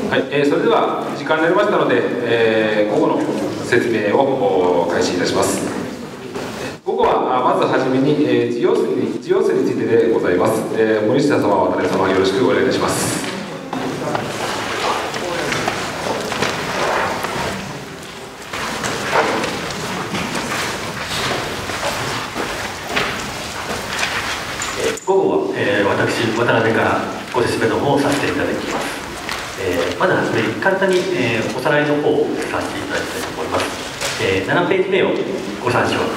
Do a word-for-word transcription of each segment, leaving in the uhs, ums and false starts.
はい、えー、それでは時間になりましたので、えー、午後の説明を開始いたします。午後はまずはじめに、えー、需要数に需要数についてでございます。えー、森下様、渡辺様、よろしくお願いいたします。 午後は、えー、私、渡辺からご説明の方をさせていただきます。えー、まずはじめに簡単に、えー、おさらいの方をさせていただきたいと思います。えー、ななページ目をご参照ください。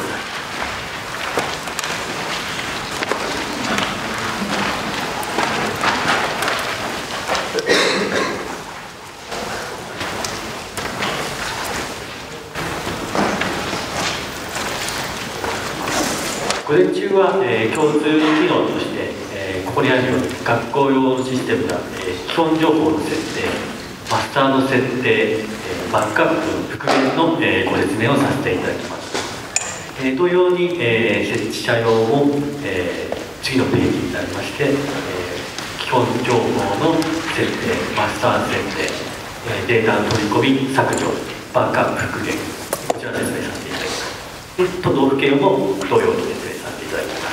午前中は、えー、共通機能として、えー、ここにあるように学校用のシステムや、えー、基本情報の設定、マスターの設定、えー、バックアップ、復元の、えー、ご説明をさせていただきます。えー、同様に、えー、設置者用も、えー、次のページになりまして、えー、基本情報の設定、マスター設定、えー、データの取り込み、削除、バックアップ、復元、こちら説明させていただきます。で、都道府県も同様に説明させていただきます。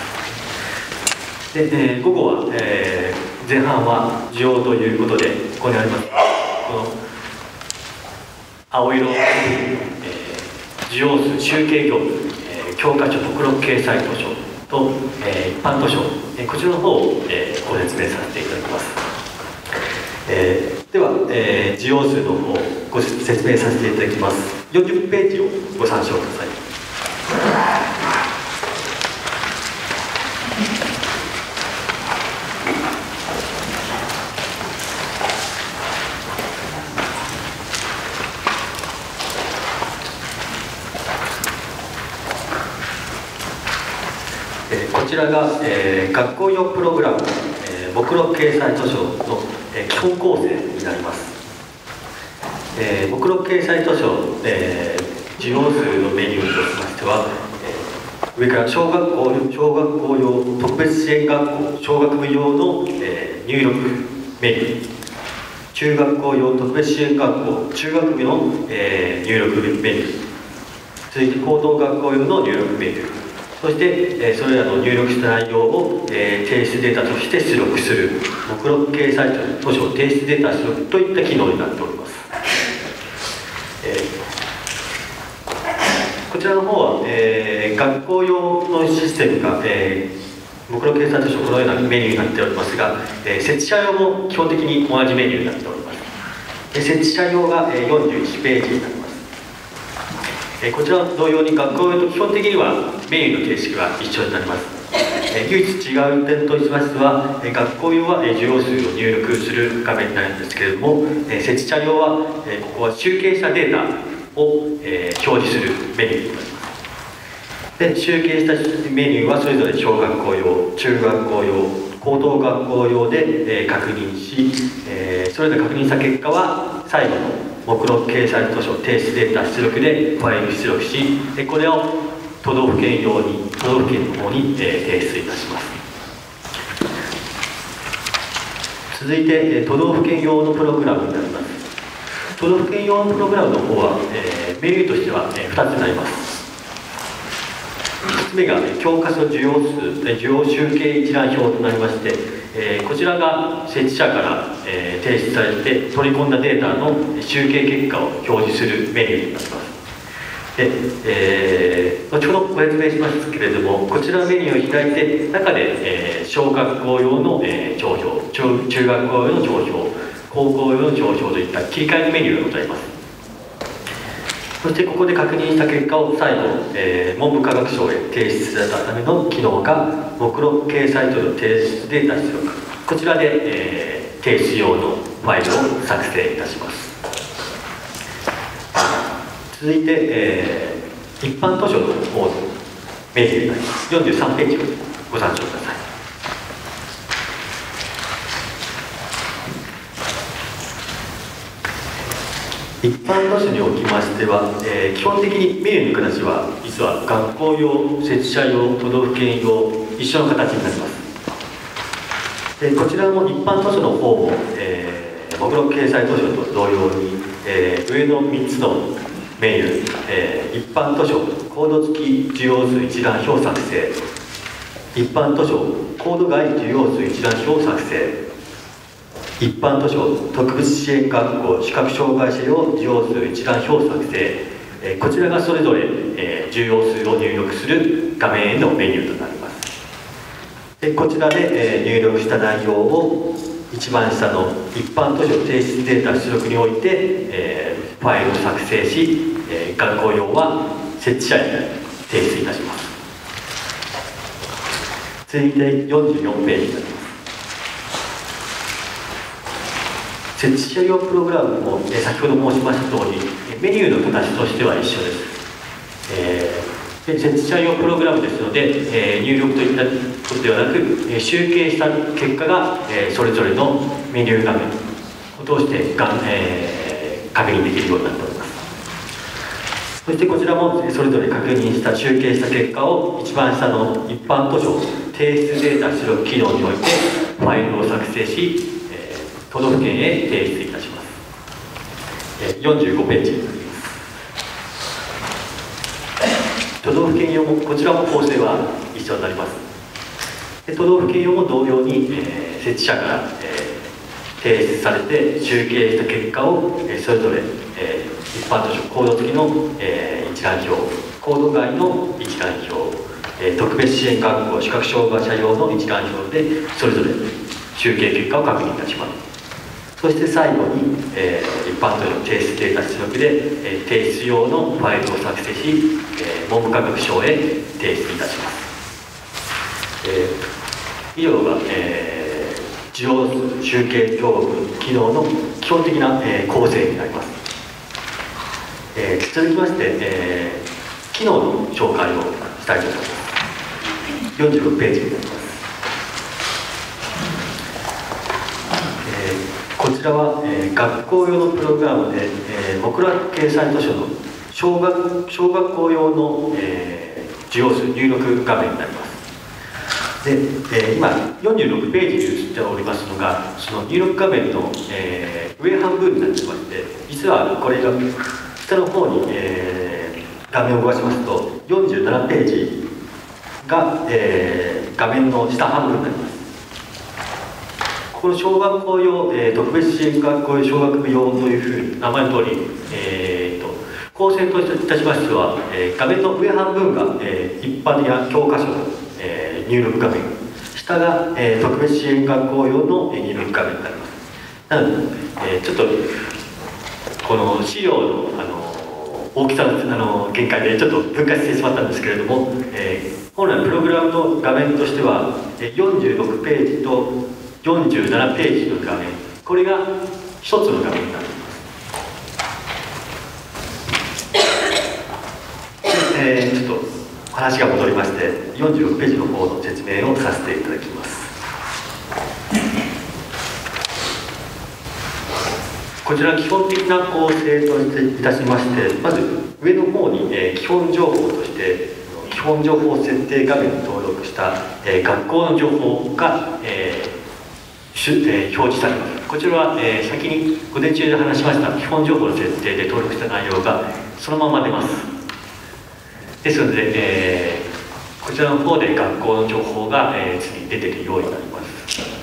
で、えー、午後は、えー、前半は需要ということで、ここにありますこの青色の、えー、需要数集計業務、えー、教科書目録掲載図書と、えー、一般図書、えー、こちらの方を、えー、ご説明させていただきます。えー、では、えー、需要数の方をご説明させていただきます。よんじゅっページをご参照ください。こちらが、えー、学校用プログラム、えー、目録掲載図書の、えー、基本構成になります。えー、目録掲載図書、えー、需要数のメニューとしましては、えー、上から小学校小学校用特別支援学校小学部用の、えー、入力メニュー、中学校用特別支援学校中学部の、えー、入力メニュー、続いて高等学校用の入力メニュー、そして、えー、それらの入力した内容を、えー、提出データとして出力する目録掲載図書提出データ出力といった機能になっております。えー、こちらの方は、えー、学校用のシステムが、えー、目録掲載図書このようなメニューになっておりますが、えー、設置者用も基本的に同じメニューになっております。で設置者用が、えー、よんじゅういちページになります。えー、こちら同様に学校用と基本的にはメニューの形式は一緒になります。えー、唯一違う点としましては、えー、学校用は、えー、需要数を入力する画面になるんですけれども、えー、設置者用は、えー、ここは集計したデータを、えー、表示するメニューになります。で集計したメニューはそれぞれ小学校用、中学校用、高等学校用で、えー、確認し、えー、それぞれ確認した結果は最後の目録掲載図書提出データ出力でファイル出力し、これを都道府県用に都道府県の方に、えー、提出いたします。続いて、えー、都道府県用のプログラムになります。都道府県用のプログラムの方は、えー、メニューとしては、えー、ふたつになります。ひとつめが、ね、教科書需要数需要集計一覧表となりまして、えー、こちらが設置者から、えー、提出されて取り込んだデータの集計結果を表示するメニューになります。で、えー、後ほどご説明しますけれども、こちらのメニューを開いて中で、えー、小学校用の、えー、帳票、中、中学校用の帳票、高校用の帳票といった切り替えのメニューがございます。そしてここで確認した結果を再度、えー、文部科学省へ提出されたための機能が目録掲載図の提出データ出力、こちらで、えー、提出用のファイルを作成いたします。続いて、えー、一般図書の方のメニューになります。よんじゅうさんページをご参照ください。一般図書におきましては、えー、基本的にメニューの形は実は学校用、設置者用、都道府県用一緒の形になります。でこちらも一般図書の方も、え目録掲載図書と同様に、えー、上のみっつのメニュー、えー、一般図書コード付き需要数一覧表作成、一般図書コード外需要数一覧表作成、一般図書特別支援学校視覚障害者用需要数一覧表作成、えー、こちらがそれぞれ、えー、需要数を入力する画面へのメニューとなります。でこちらで、えー、入力した内容を一番下の一般図書提出データ出力において、えー、ファイルを作成し、えー、学校用は設置者に提出いたします。続いてよんじゅうよんページになります。設置者用プログラムも、えー、先ほど申しました通りメニューの形としては一緒です。えーで設置者用プログラムですので、えー、入力といったことではなく、えー、集計した結果が、えー、それぞれのメニュー画面を通してが、えー、確認できるようになっております。そしてこちらもそれぞれ確認した集計した結果を一番下の一般図書提出データ出力機能においてファイルを作成し、えー、都道府県へ提出いたします。えー、よんじゅうごページになります。都道府県用もこちらも構成は一緒になります。で都道府県用も同様に、えー、設置者から、えー、提出されて集計した結果を、えー、それぞれ、えー、一般図書コード付きの、えー、一覧表、コード外の一覧表、えー、特別支援学校視覚障害者用の一覧表でそれぞれ集計結果を確認いたします。そして最後に、えー、一般図書提出データ出力で、えー、提出用のファイルを作成し、えー、文部科学省へ提出いたします。えー、以上が、えー、需要集計協力機能の基本的な、えー、構成になります。えー、続きまして、えー、機能の紹介をしたいと思います。よんじゅうろくページになります。こちらは、えー、学校用のプログラムで、えー、目録掲載図書の小学、小学校用の、えー、需要数入力画面になります。で、えー、今よんじゅうろくページに映っておりますのがその入力画面の、えー、上半分になってまして、実はこれが下の方に、えー、画面を動かしますとよんじゅうななページが、えー、画面の下半分になります。この小学校用、えー、特別支援学校用小学部用というふうに名前の通り、えー、と構成といたしましては、えー、画面の上半分が、えー、一般的な教科書の、えー、入力画面、下が、えー、特別支援学校用の入力画面になります。なので、えー、ちょっとこの資料の、あの大きさの、あの限界でちょっと分割してしまったんですけれども、えー、本来プログラムの画面としてはよんじゅうろくページとよんじゅうななページの画面、これが一つの画面になります。で、えー、ちょっと話が戻りましてよんじゅうろくページの方の説明をさせていただきます。こちら基本的な構成といたしまして、まず上の方に、えー、基本情報として基本情報設定画面に登録した、えー、学校の情報が、えーえー、表示されます。こちらは、えー、先に午前中で話しました基本情報の設定で登録した内容がそのまま出ます。ですので、えー、こちらの方で学校の情報が、えー、次に出てくるようになります。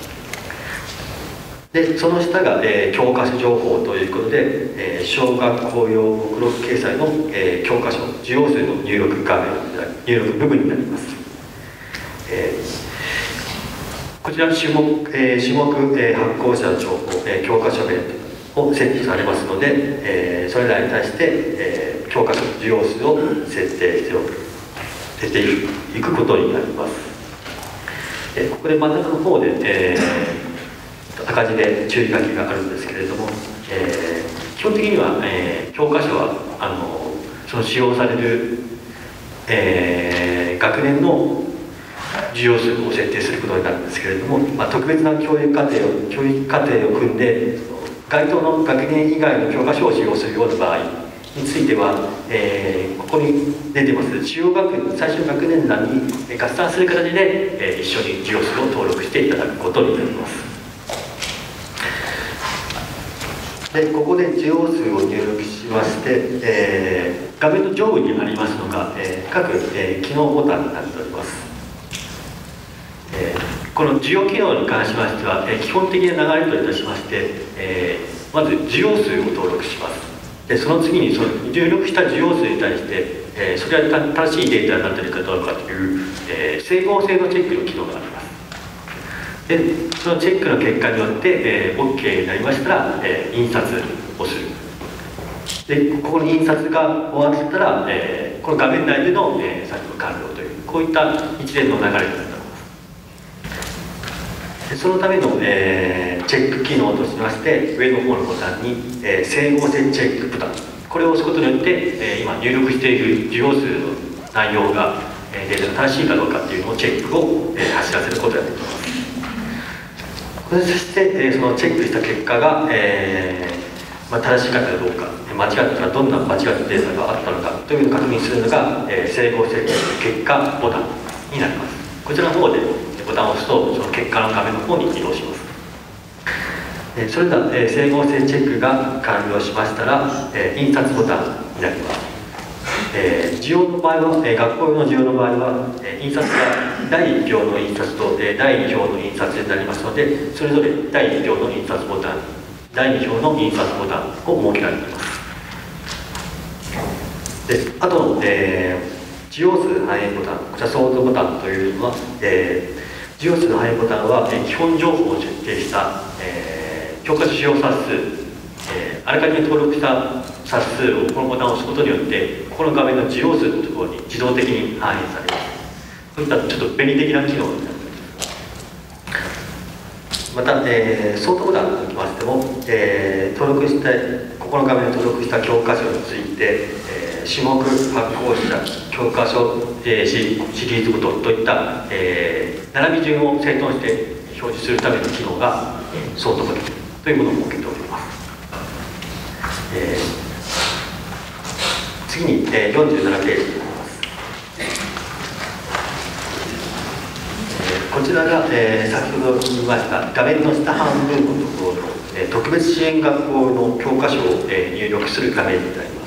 でその下が、えー、教科書情報ということで、えー、小学校用目録掲載の、えー、教科書需要数の入力画面入力部分になります。えーこちら種目、えー、種目、えー、発行者の情報、えー、教科書名を設置されますので、えー、それらに対して、えー、教科書需要数を設定しておく設定いくことになります。えー、ここで真ん中の方で、えー、赤字で注意書きがあるんですけれども、えー、基本的には、えー、教科書はあのその使用される、えー、学年の需要数を設定することになるんですけれども、まあ、特別な教育課程を教育課程を組んで該当の学年以外の教科書を使用するような場合については、えー、ここに出てます主要学年最初の学年欄に合算する形で、えー、一緒に授業数を登録していただくことになります。 でここで需要数を入力しまして、えー、画面の上部にありますのが、えー、各、えー、機能ボタンになっております。えー、この需要機能に関しましては、えー、基本的な流れといたしまして、えー、まず需要数を登録します。でその次にその入力した需要数に対して、えー、それは正しいデータになっているかどうかという、えー、整合性のチェックの機能があります。でそのチェックの結果によって、えー、OK になりましたら、えー、印刷をする。でここに印刷が終わったら、えー、この画面内での、えー、作業完了というこういった一連の流れになっております。でそのための、えー、チェック機能としまして上の方のボタンに、えー、整合性チェックボタン、これを押すことによって、えー、今入力している需要数の内容が、えー、データが正しいかどうかっていうのをチェックを、えー、走らせることができます。そして、えー、そのチェックした結果が、えーまあ、正しかったかどうか、間違ったらどんな間違ったデータがあったのかというのを確認するのが、えー、整合性チェック結果ボタンになります。こちらの方でボタンを押すとその結果の画面の方に移動します。えー、それでは、えー、整合性チェックが完了しましたら、えー、印刷ボタンになります。えー、需要の場合は、えー、学校用の需要の場合は、えー、印刷がだいい行の印刷と、えー、だいに行の印刷になりますので、それぞれだいい行の印刷ボタン、だいに行の印刷ボタンを設けられています。であとの、えー、需要数反映ボタン、こちらソートボタンというのは、えー、需要数の反映ボタンは、えー、基本情報を設定した、えー、教科書使用冊数、えー、あらかじめ登録した冊数をこのボタンを押すことによってこの画面の需要数のところに自動的に反映されます。そういったちょっと便利的な機能になっています。また、えー、ソートボタンにおきましても、えー、登録したここの画面に登録した教科書について、えー、種目、発行者、教科書、えー、シリーズごとといった、えー、並び順を整頓して表示するための機能がソートボタンというものを設けております。えー次に、えー、よんじゅうななページになります。えー、こちらが、えー、先ほど言いました画面の下半分のところの、えー、特別支援学校の教科書を、えー、入力する画面になります。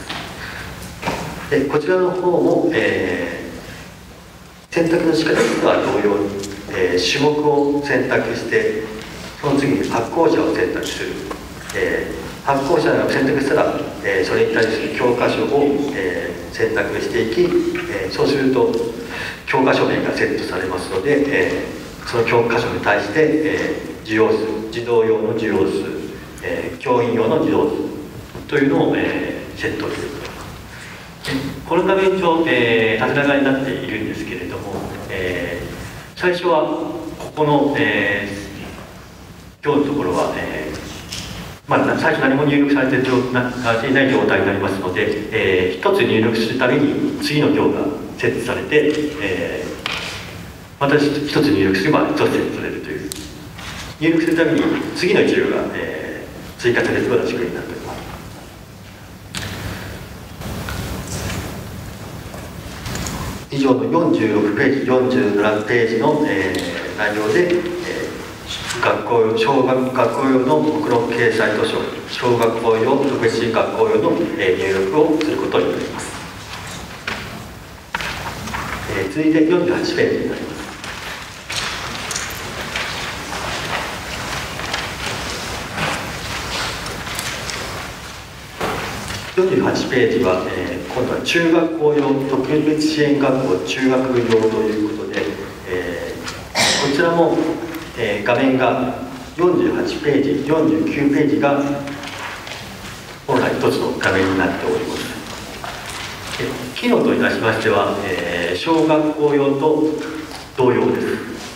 でこちらの方も、えー、選択の仕方とは同様に、えー、種目を選択してその次に発行者を選択する、えー発行者が選択したら、えー、それに対する教科書を、えー、選択していき、えー、そうすると教科書名がセットされますので、えー、その教科書に対して、えー、需要数、児童用の需要数、えー、教員用の児童数というのを、えー、セットしていきます。この画面上、えー、縦長になっているんですけれども、えー、最初はここの、えー、今日のところは、えーまあ、最初何も入力されていない状態になりますので、えー、一つ入力するために次の行が設置されて、えー、また一つ入力すれば一つ設置されるという入力するために次の一行が、えー、追加されるような仕組みになっております。以上のよんじゅうろくページ、よんじゅうななページの、えー、内容で、えー学校用小学学校用の目録掲載図書、小学校用特別支援学校用の、えー、入力をすることになります。えー、続いてよんじゅうはちページになります。よんじゅうはちページは、えー、今度は中学校用特別支援学校中学部用ということで、えー、こちらもえー、画面がよんじゅうはちページ、よんじゅうきゅうページが本来一つの画面になっております。機能といたしましては、えー、小学校用と同様です。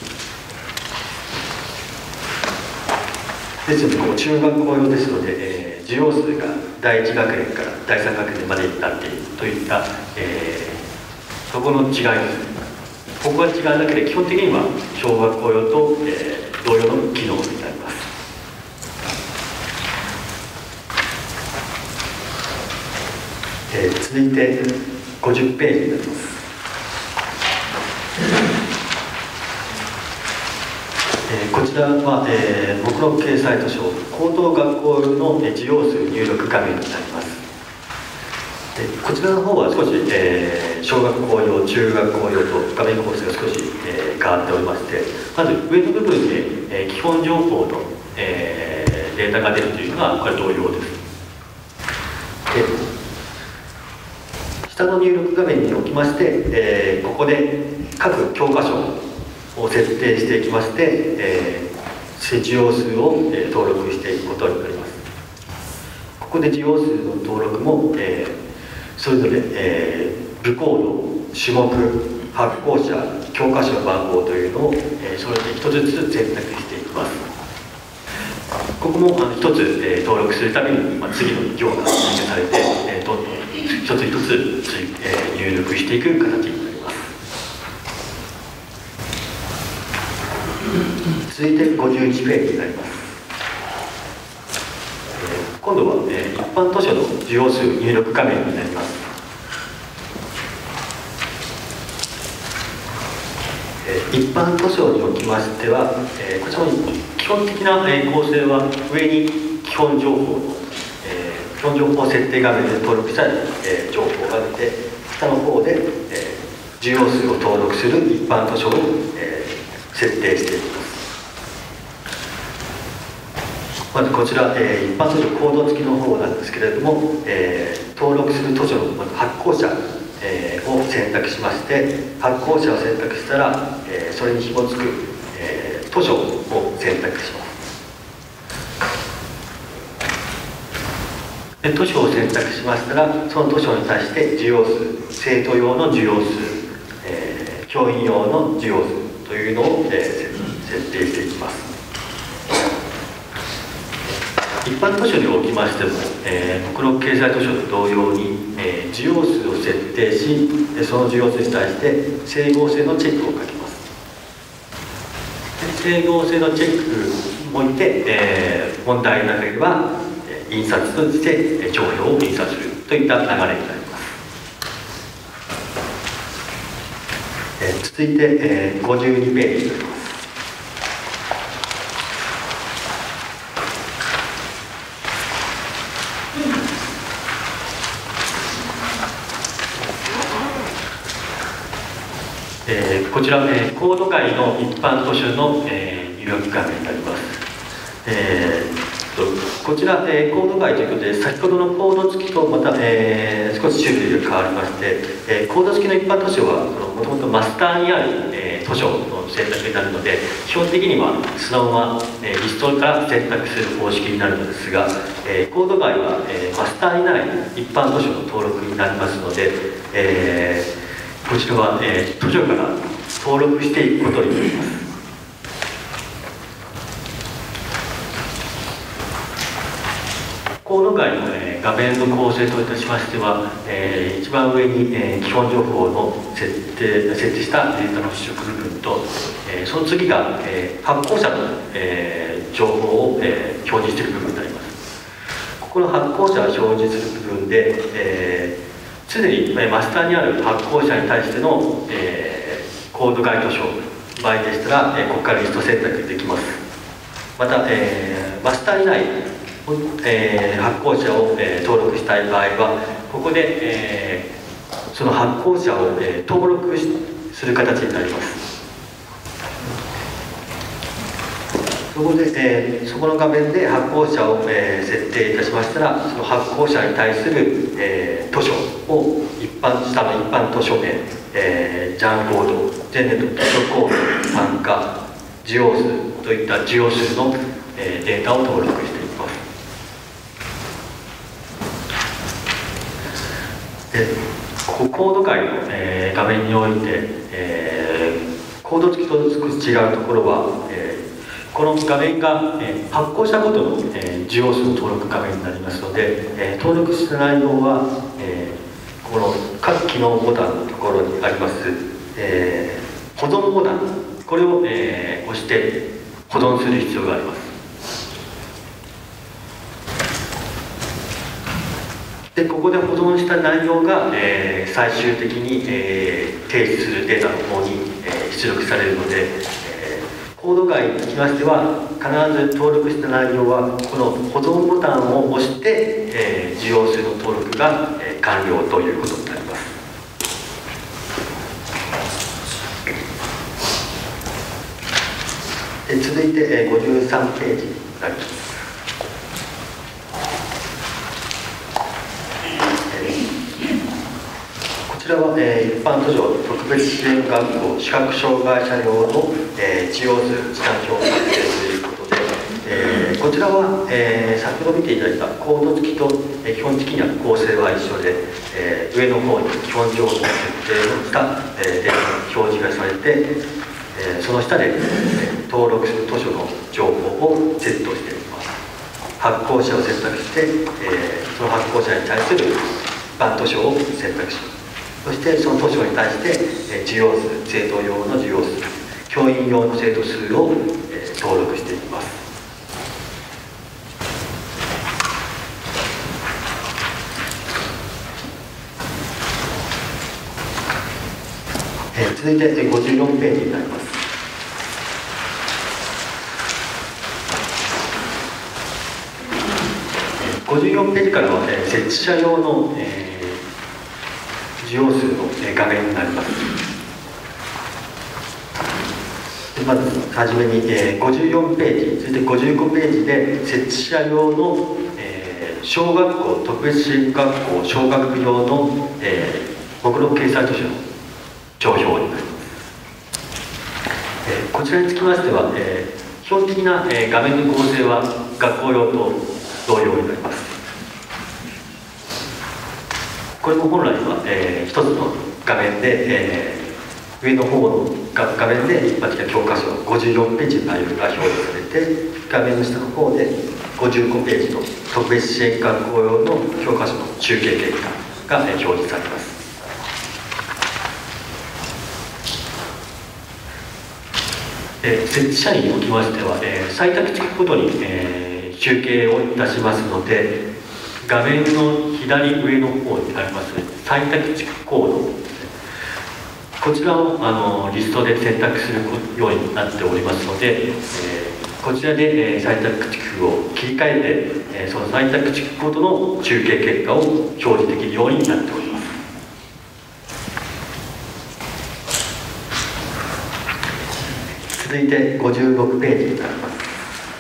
ですので、この中学校用ですので、えー、授業数がだいいち学年からだいさん学年までになっているといった、えー、そこの違いです。ここは違うだけで基本的には小学校用と、えー、同様の機能になります。えー、続いてごじゅうページになります。えー、こちちらは、えー、目録掲載図書高等学校の授業数入力画面になります。でこちらの方は少し、えー、小学校用、中学校用と画面構成が少し、えー、変わっておりまして、まず上の部分で、えー、基本情報の、えー、データが出るというのはこれ同様です。で下の入力画面におきまして、えー、ここで各教科書を設定していきまして、えー、授業数を、えー、登録していくことになります。ここで授業数の登録も、えー、それぞれ、えー、部コード、種目、発行者、教科書の番号というのを、えー、それぞれ一つずつ選択していきます。ここもあの一つ、えー、登録するために、まあ、次の行が追加されて、えー、どんどん一つ一つ、えー、入力していく形になります。続いてごじゅういちページになります。えー、今度は、えー、一般図書の授業数入力画面になります。えー、一般図書におきましては、えー、こちらの基本的な、えー、構成は上に基本情報の、えー、基本情報設定画面で登録した、えー、情報が出て、下の方で、えー、授業数を登録する一般図書を、えー、設定していきます。まずこちら、えー、一般図書コード付きの方なんですけれども、えー、登録する図書の発行者、えー、を選択しまして、発行者を選択したら、えー、それに紐付く、えー、図書を選択します。で図書を選択しましたら、その図書に対して授業数、生徒用の授業数、えー、教員用の授業数というのを、えー、設定していきます。一般図書におきましても、えー、目録掲載図書と同様に、えー、授業数を設定し、その授業数に対して整合性のチェックをかけます。整合性のチェックにおいて、えー、問題なければ印刷として帳票を印刷するといった流れになります。えー、続いて、えー、ごじゅうにページになります。えー、こちら、えー、コード外の一般図書の、えー、入力画面になります。えー、とこちら、えー、コード外ということで、先ほどのコード付きとまた、えー、少し種類が変わりまして、えー、コード付きの一般図書はもともとマスターにある、えー、図書の選択になるので、基本的にはそのまま、えー、リストから選択する方式になるのですが、えー、コード外は、えー、マスターにない一般図書の登録になりますので、えーこちらは、えー、図書から登録していくことになります。コード外の、えー、画面の構成といたしましては、えー、一番上に、えー、基本情報の設定設定したデータの出力部分と、えー、その次が、えー、発行者の、えー、情報を、えー、表示している部分になります。ここの発行者を表示する部分で、えー常にマスターにある発行者に対しての、えー、コード該図書場合でしたら、えー、ここからリスト選択できます。また、えー、マスターにない、えー、発行者を、えー、登録したい場合はここで、えー、その発行者を、えー、登録する形になります。そこで、えー、そこの画面で発行者を、えー、設定いたしましたら、その発行者に対する、えー、図書を一般下の一般図書名、えー、ジャンコード、ジェネット図書コード、参加、授業数といった授業数の、えー、データを登録していきます。でコード外の、えー、画面において、えー、コード付きと少し違うところは、えーこの画面が、えー、発行者ごとの、えー、授業数の登録画面になりますので、えー、登録した内容は、えー、この各機能ボタンのところにあります、えー、保存ボタン、これを、えー、押して保存する必要があります。でここで保存した内容が、えー、最終的に、えー、提出するデータの方に、えー、出力されるので、 コード外につきましては、必ず登録した内容はこの保存ボタンを押して、えー、受容数の登録が、えー、完了ということになります。で続いて、えー、ごじゅうさんページになります。こちらは、えー、一般途上特別支援学校視覚障害者用の、えー、受容数時間表を作成ということで、えー、こちらは、えー、先ほど見ていただいたコード付きと、えー、基本的には構成は一緒で、えー、上の方に基本情報の設定をした、えー、データの表示がされて、えー、その下で、えー、登録する図書の情報をセットしています。発行者を選択して、えー、その発行者に対する一般図書を選択します。そしてその図書に対して、えー、受容数、生徒用の受容数、教員用の生徒数を、えー、登録していきます。えー、続いてごじゅうよんページになります。ごじゅうよんページからは、えー、設置者用の、えー受容数の画面になります。まずはじめに、えー、ごじゅうよんページ、そしてごじゅうごページで設置者用の、えー、小学校特別支援学校小学部用の、えー、目録掲載図書の帳票になります。えー、こちらにつきましては、えー、基本的な、えー、画面の構成は学校用と同様になります。これも本来は、えー、一つの画面で、えー、上の方の画面で一般的な教科書ごじゅうよんページの内容が表示されて、画面の下の方でごじゅうごページの特別支援学校用の教科書の集計結果が、えー、表示されます。えー、設置者におきましては、えー、採択地区ごとに、えー、集計をいたしますので、画面の左上の方にあります採択地区コード、こちらをあのリストで選択するようになっておりますので、えー、こちらで、えー、採択地区を切り替えて、えー、その採択地区コードの集計結果を表示できるようになっております。続いてごじゅうろくページになります。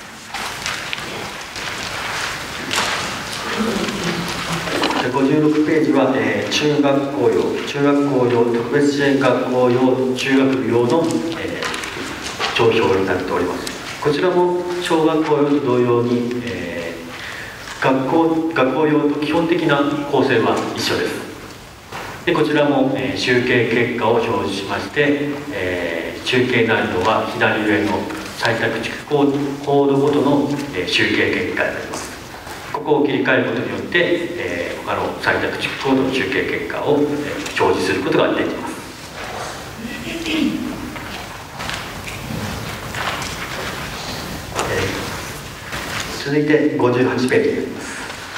ごじゅうろくページは、えー、中学校用、中学校用、特別支援学校用、中学部用の、えー、帳票になっております。こちらも小学校用と同様に、えー、学校、学校用と基本的な構成は一緒です。でこちらも、えー、集計結果を表示しまして、えー、集計内容は左上の採択地区コードごとの、えー、集計結果になります。ここを切り替えることによって、えー、他の採択地区コードの集計結果を、えー、表示することができます。えー、続いてごじゅうはちページになります。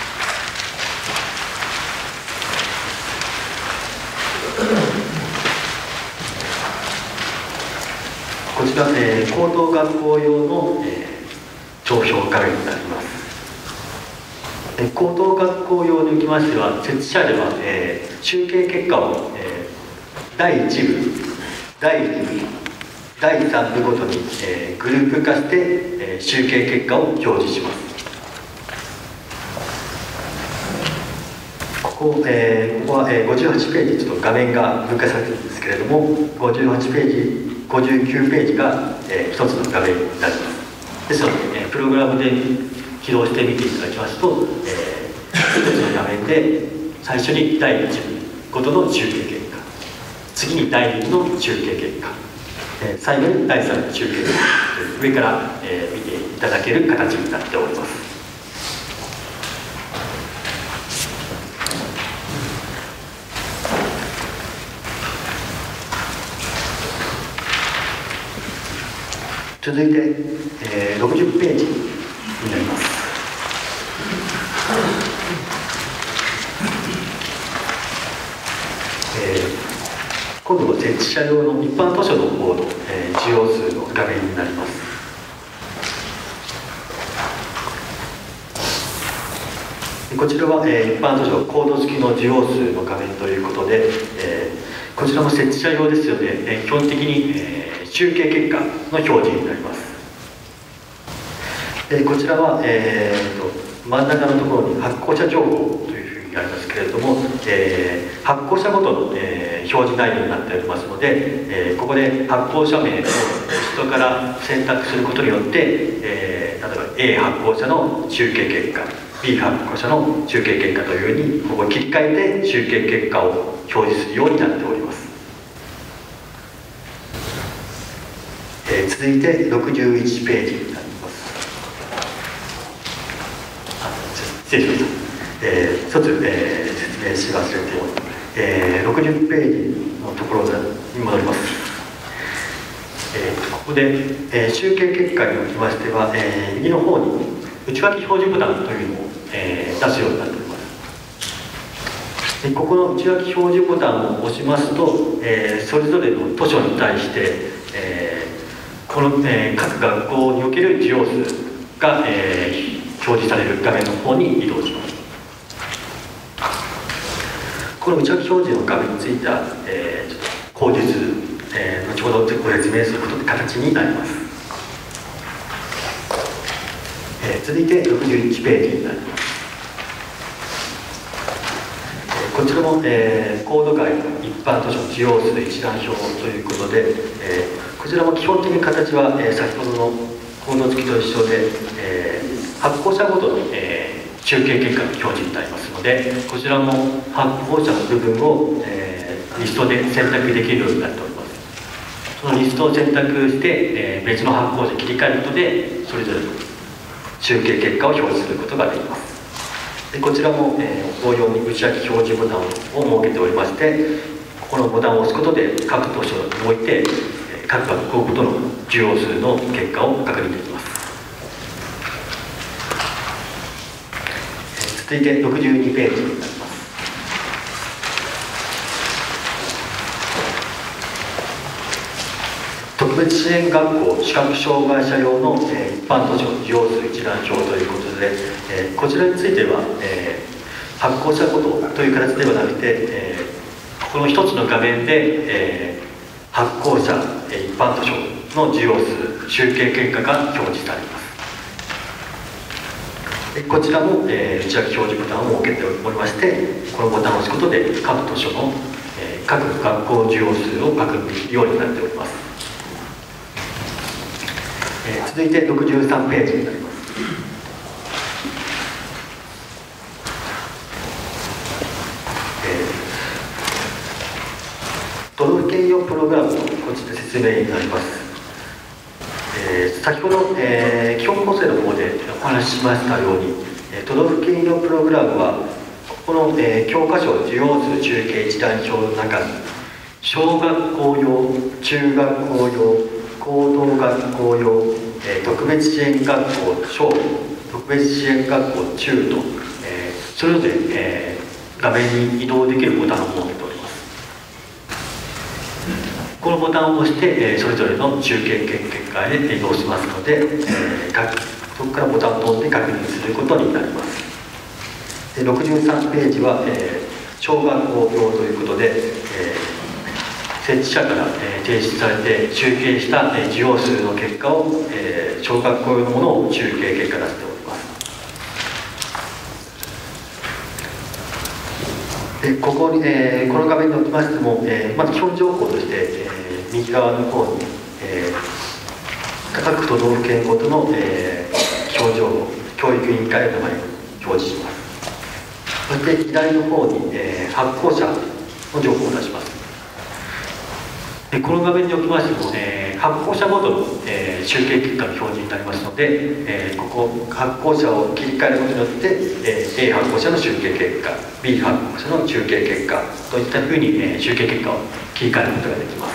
こちら、えー、高等学校用の、えー、帳票画面になります。高等学校用におきましては、設置者では、えー、集計結果を、えー、だいいち部、だいに部、だいさん部ごとに、えー、グループ化して、えー、集計結果を表示します。ここ、えー、ここは、えー、ごじゅうはちページ、ちょっと画面が分化されているんですけれども、ごじゅうはちページ、ごじゅうきゅうページが、えー、一つの画面になります。ですので、えー、プログラムで起動してみていただきますと、えー、一つの画面で最初にだいいち部ごとの集計結果、次にだいに部の集計結果、えー、最後にだいさん部の集計結果という上から、えー、見ていただける形になっております。続いて、えー、ろくじゅうページになります。えー、 今度は設置者用の一般図書の方の、えー、需要数の画面になります。こちらは、えー、一般図書コード付きの需要数の画面ということで、えー、こちらも設置者用ですので、えー、基本的に、えー、集計結果の表示になります。えー、こちらは、えー、と真ん中のところに発行者情報というふうにありますけれども、えー、発行者ごとの、えー、表示内容になっておりますので、えー、ここで発行者名をリストから選択することによって、えー、例えば A 発行者の集計結果、B 発行者の集計結果というふうにここを切り替えて集計結果を表示するようになっております。えー、続いてろくじゅういちページになります。あ、失礼しました。えー、一つ、えー、説明し忘れております。えー、ろくじゅうページのところに戻ります。えー、ここで、えー、集計結果におきましては、えー、右の方に内訳表示ボタンというのを、えー、出すようになっております。でここの内訳表示ボタンを押しますと、えー、それぞれの図書に対して、えー、この、えー、各学校における需要数が、えー、表示される画面の方に移動します。この内訳表示の画面については、えー、ちょっと口述、えー、後ほどご説明すること形になります。えー、続いてろくじゅういちページになります。えー、こちらも、えー、コード外の一般図書需要数一覧表ということで、えー、こちらも基本的に形は、えー、先ほどのコード付きと一緒で、えー、発行者ごとの、えー集計結果の表示になりますので、こちらも発行者の部分を、えー、リストで選択できるようになっております。そのリストを選択して、えー、別の発行者に切り替えることでそれぞれの集計結果を表示することができます。でこちらも、えー、同様に内訳表示ボタンを設けておりまして、ここのボタンを押すことで各図書において各学校ごとの需要数の結果を確認できます。続いてろくじゅうにページになります。特別支援学校視覚障害者用の、えー、一般図書需要数一覧表ということで、えー、こちらについては、えー、発行者ごとという形ではなくて、えー、この一つの画面で、えー、発行者、えー、一般図書の需要数集計結果が表示されます。こちらも、えー、内訳表示ボタンを設けておりまして、このボタンを押すことで各図書の、えー、各学校需要数を確認できるようになっております。えー、続いてろくじゅうさんページになります。えー、都道府県用プログラムのこちら説明になります。えー、先ほど、えー、基本構成の方でお話ししましたように、えー、都道府県用プログラムはこの、えー、教科書需要数集計一覧表の中に小学校用、中学校用、高等学校用、えー、特別支援学校小、特別支援学校中と、えー、それぞれ、えー、画面に移動できるボタンを設けております。このボタンを押して、えー、それぞれの集計結果へ移動しますので、えー、そこからボタンを飛んで確認することになります。でろくじゅうさんページは、えー、小学校用ということで、えー、設置者から、えー、提出されて集計した、えー、需要数の結果を、えー、小学校用のものを集計結果出しております。でここに、えー、この画面におきましても、えー、まず基本情報として、えー、右側の方に、えー、各都道府県ごとの、えー、基本情報、教育委員会の名前を表示します。そして左の方に、えー、発行者の情報を出します。でこの画面におきましても、えー、発行者ごとの、えー、集計結果の表示になりますので、えー、ここ発行者を切り替えることによって、えー、A 発行者の集計結果、B 発行者の集計結果といったふうに、えー、集計結果を切り替えることができます。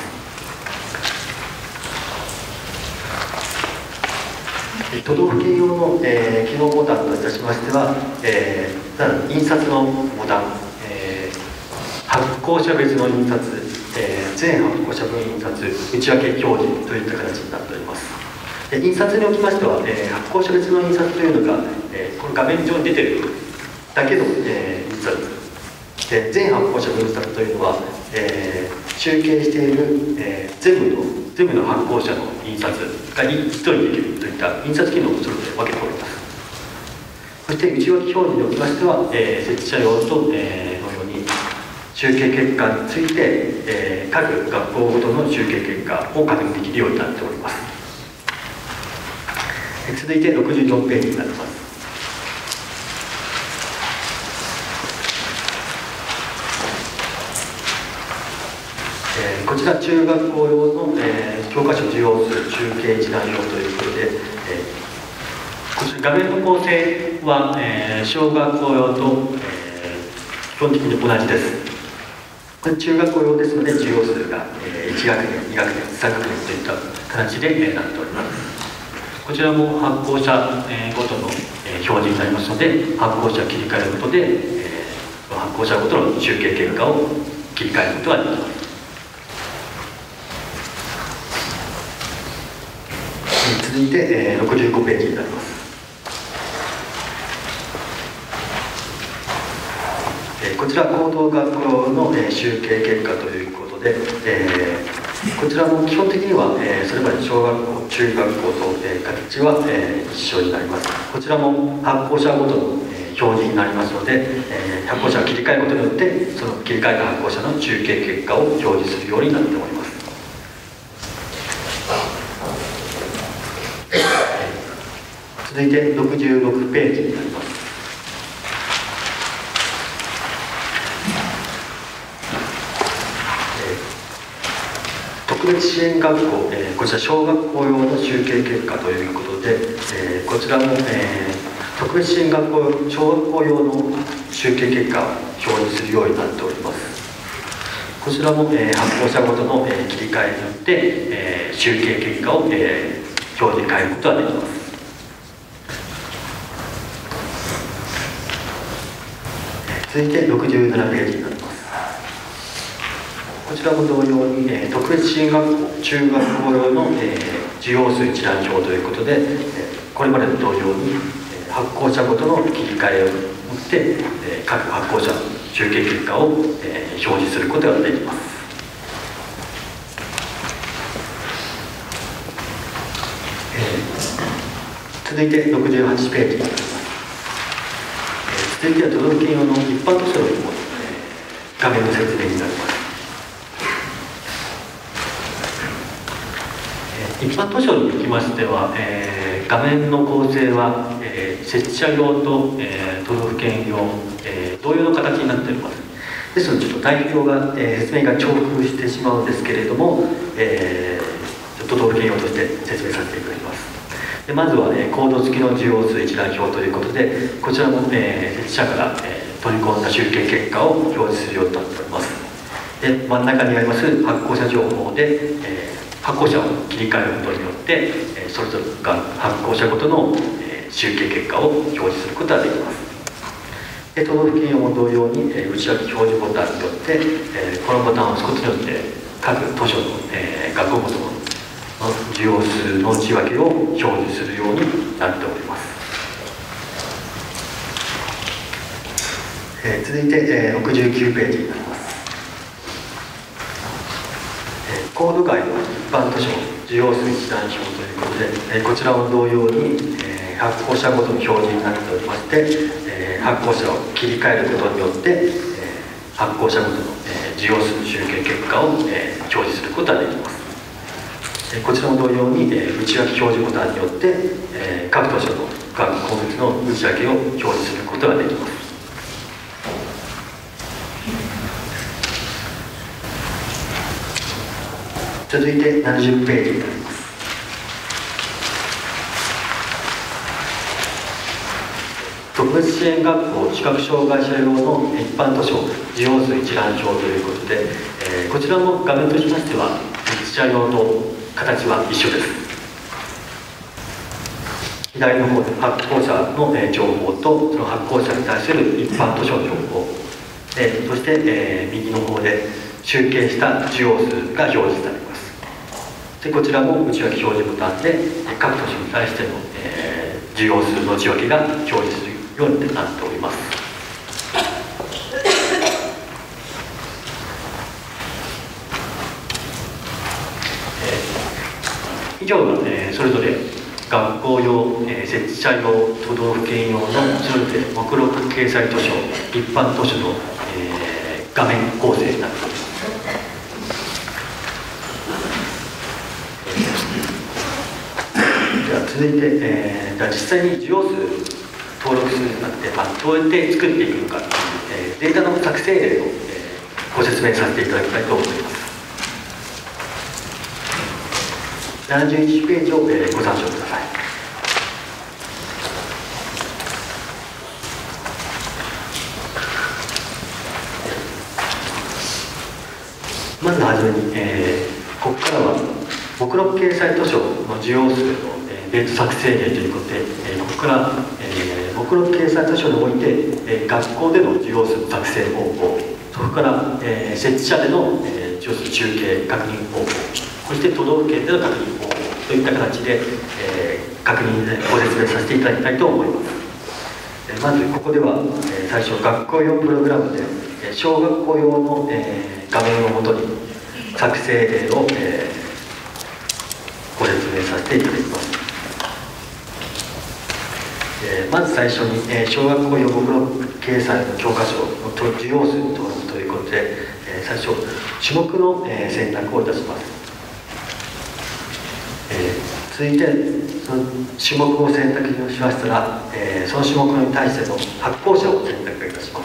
都道府県用の、えー、機能ボタンといたしましては、えー、印刷のボタン、えー、発行者別の印刷、 えー、全発行者分印刷内訳表示といった形になっております。で印刷におきましては、えー、発行者別の印刷というのが、えー、この画面上に出ているだけの、えー、印刷で、全発行者分印刷というのは、えー、集計している、えー、全部の全部の発行者の印刷が一度にできるといった印刷機能をそれぞれ分けております。そして内訳表示におきましては、えー、設置者用と、えー、のように集計結果について、えー、各学校ごとの集計結果を確認できるようになっております。えー、続いてろくじゅうよんページになります。えー、こちら中学校用の、えー、教科書授業数集計一覧表ということで、えーこちら画面の構成は、えー、小学校用と、えー、基本的に同じです。これ中学校用ですので授業数が、えー、いち学年、に学年、さん学年といった形で、えー、なっております。こちらも発行者、えー、ごとの、えー、表示になりますので、発行者を切り替えることで、えー、発行者ごとの集計結果を切り替えることができます。続いて、えー、ろくじゅうごページになります。こちら高等学校の、えー、集計結果ということで、えー、こちらも基本的には、えー、それまで小学校、中学校と、えー、形は、えー、一緒になります。こちらも発行者ごとの、えー、表示になりますので、えー、発行者を切り替えることによってその切り替えた発行者の集計結果を表示するようになっております。続いてろくじゅうろくページになります。特別支援学校、えー、こちら小学校用の集計結果ということで、えー、こちらも、えー、特別支援学校小学校用の集計結果を表示するようになっております。こちらも、えー、発行者ごとの、えー、切り替えによって、えー、集計結果を、えー、表示に変えることができます。続いてろくじゅうななページになります。こちらも同様に、えー、特別支援学校中学校用の、えー、授業数一覧表ということで、えー、これまでと同様に、えー、発行者ごとの切り替えをもって、えー、各発行者の集計結果を、えー、表示することができます。えー、続いてろくじゅうはちページになります。えー、続いては都道府県用の一般図書の、えー、画面の説明になります。一般図書におきましては、えー、画面の構成は、えー、設置者用と、えー、都道府県用、えー、同様の形になっております。ですのでちょっと代表が、えー、説明が重複してしまうんですけれども、えー、都道府県用として説明させていただきます。でまずは、えー、コード付きの授業数一覧表ということで、こちらも、えー、設置者から、えー、取り込んだ集計結果を表示するようになっております。で真ん中にあります発行者情報で、えー発行者を切り替えることによって、えー、それぞれが発行者ごとの、えー、集計結果を表示することができます。で都道府県用も同様に、えー、内訳表示ボタンによって、えー、このボタンを押すことによって各図書の、えー、学校ごとの授業数の内訳を表示するようになっております。えー、続いて、えー、ろくじゅうきゅうページになります。コード外の一般図書授業数一覧表ということで、えー、こちらも同様に、えー、発行者ごとの表示になっておりまして、えー、発行者を切り替えることによって、えー、発行者ごとの、えー、授業数の集計結果を、えー、表示することができます。えー、こちらも同様に、えー、内訳表示ボタンによって、えー、各図書の各項目の内訳を表示することができます。続いてななじゅうページになります。特別支援学校視覚障害者用の一般図書授業数一覧表ということで、えー、こちらも画面としましては設置者用と形は一緒です。左の方で発行者の、えー、情報とその発行者に対する一般図書の情報、えー、そして、えー、右の方で集計した受容数が表示されます。でこちらも内訳表示ボタンで各都市に対しての、えー、受容数の内訳が表示するようになっております。以上が、えー、それぞれ学校用、えー、設置者用、都道府県用のそれぞれ目録掲載図書、一般図書の、えー、画面構成になっております。では続いて、えー、実際に受容数登録するにあって、まあ、どうやって作っていくのか、えー、データの作成例を、えー、ご説明させていただきたいと思います。ななじゅういちページを、えー、ご参照ください。まずはじめに、えー、ここからは目録掲載図書の受容数の、えー、データ作成例ということで、えー、ここから、えー、目録掲載図書において、えー、学校での受容数の作成方法、そこから、えー、設置者での、えー、受容数集計確認方法、そして都道府県での確認方法といった形で、えー、確認でご説明させていただきたいと思います。えー、まずここでは、えー、最初学校用プログラムで、えー、小学校用の、えー、画面をもとに作成例を、えー、ご説明させていただきます。えー、まず最初に、えー、小学校用目録掲載の教科書の受容数の登録ということで、えー、最初種目の、えー、選択をいたします。えー、続いてその種目を選択しましたら、えー、その種目に対しての発行者を選択いたします。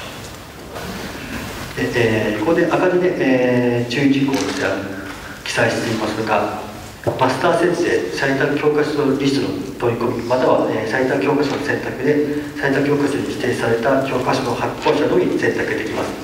で、えー、ここで赤字で、えー、注意事項を記載していますが、マスター設定最多教科書リストの取り込みまたは、えー、最多教科書の選択で最多教科書に指定された教科書の発行者のみ選択できます。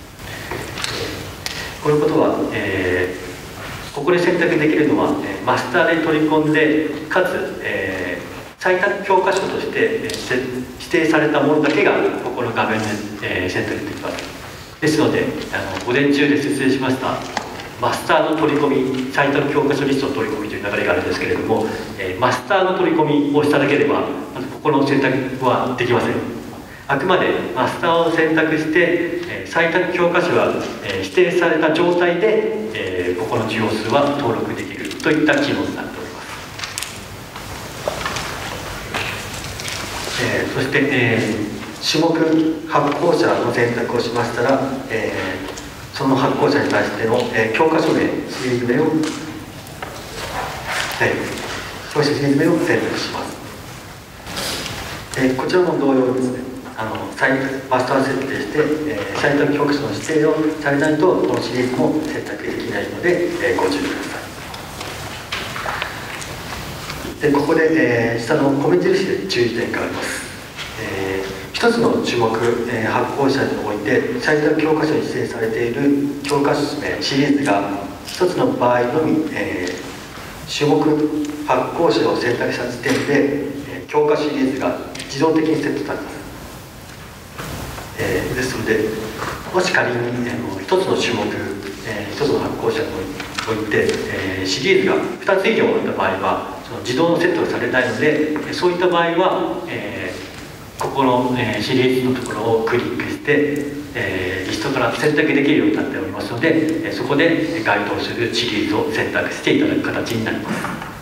このことは、えーここで選択できるのは、えー、マスターで取り込んでかつ、えー、採択教科書として、えー、指定されたものだけがここの画面で、えー、選択できます。ですのであの午前中で説明しましたマスターの取り込み採択教科書リストの取り込みという流れがあるんですけれども、えー、マスターの取り込みをしただけではまずここの選択はできません。あくまでマスターを選択して、えー、採択教科書が、えー、指定された状態で、えー、ここの受容数は登録できるといった機能になっております。えー、そして、えー、種目発行者の選択をしましたら、えー、その発行者に対しての、えー、教科書名シリーズ名を、はい、教科書シリーズ名を選択します。えー、こちらも同様にですねあのマスター設定して、えー、採択教科書の指定をされないとこのシリーズも選択できないので、えー、ご注意ください。でここで、えー、下の米印で注意点があります。えー、一つの種目、えー、発行者において採択教科書に指定されている教科書名シリーズが一つの場合のみ、えー、種目発行者を選択した時点で、えー、教科シリーズが自動的にセットされます。えー、ですのでもし仮に、えー、一つの種目、えー、一つの発行者において、えー、シリーズがふたつ以上あった場合はその自動のセットがされないので、そういった場合は、えー、ここの、えー、シリーズのところをクリックして、えー、リストから選択できるようになっておりますので、えー、そこで該当するシリーズを選択していただく形になります。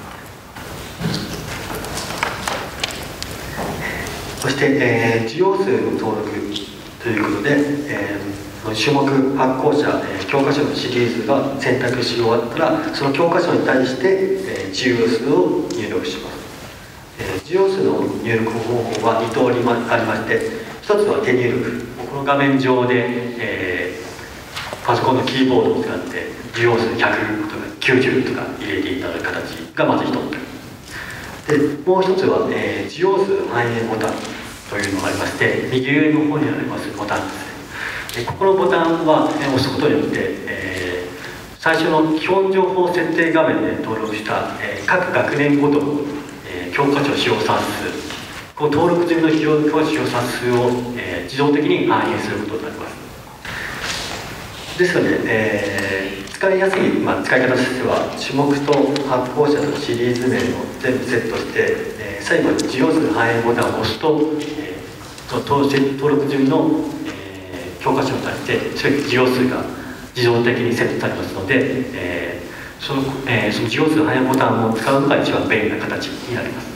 そして、えー、受容数の登録ということで、えー、種目発行者、えー、教科書のシリーズが選択し終わったらその教科書に対して、えー、受容数を入力します。えー、受容数の入力方法はに通りありまして、ひとつは手入力、この画面上で、えー、パソコンのキーボードを使って受容数ひゃくとかきゅうじゅうとか入れていただく形がまずひとつで、もう一つは、えー、受容数反映ボタンというのがありまして、右上の方にありますボタンですね。ここのボタンは、えー、押すことによって、えー、最初の基本情報設定画面で登録した、えー、各学年ごとの、えー、教科書使用算数、こう登録済みの教科書使用算数を、えー、自動的に反映することになります。 ですので、えー、使いやすい、まあ、使い方としては、種目と発行者とシリーズ名を全部セットして、えー、最後に需要数反映ボタンを押すと、えー、その登録済みの、えー、教科書に対して全て需要数が自動的にセットされますので、えー、その、えー、その需要数反映ボタンを使うのが一番便利な形になります。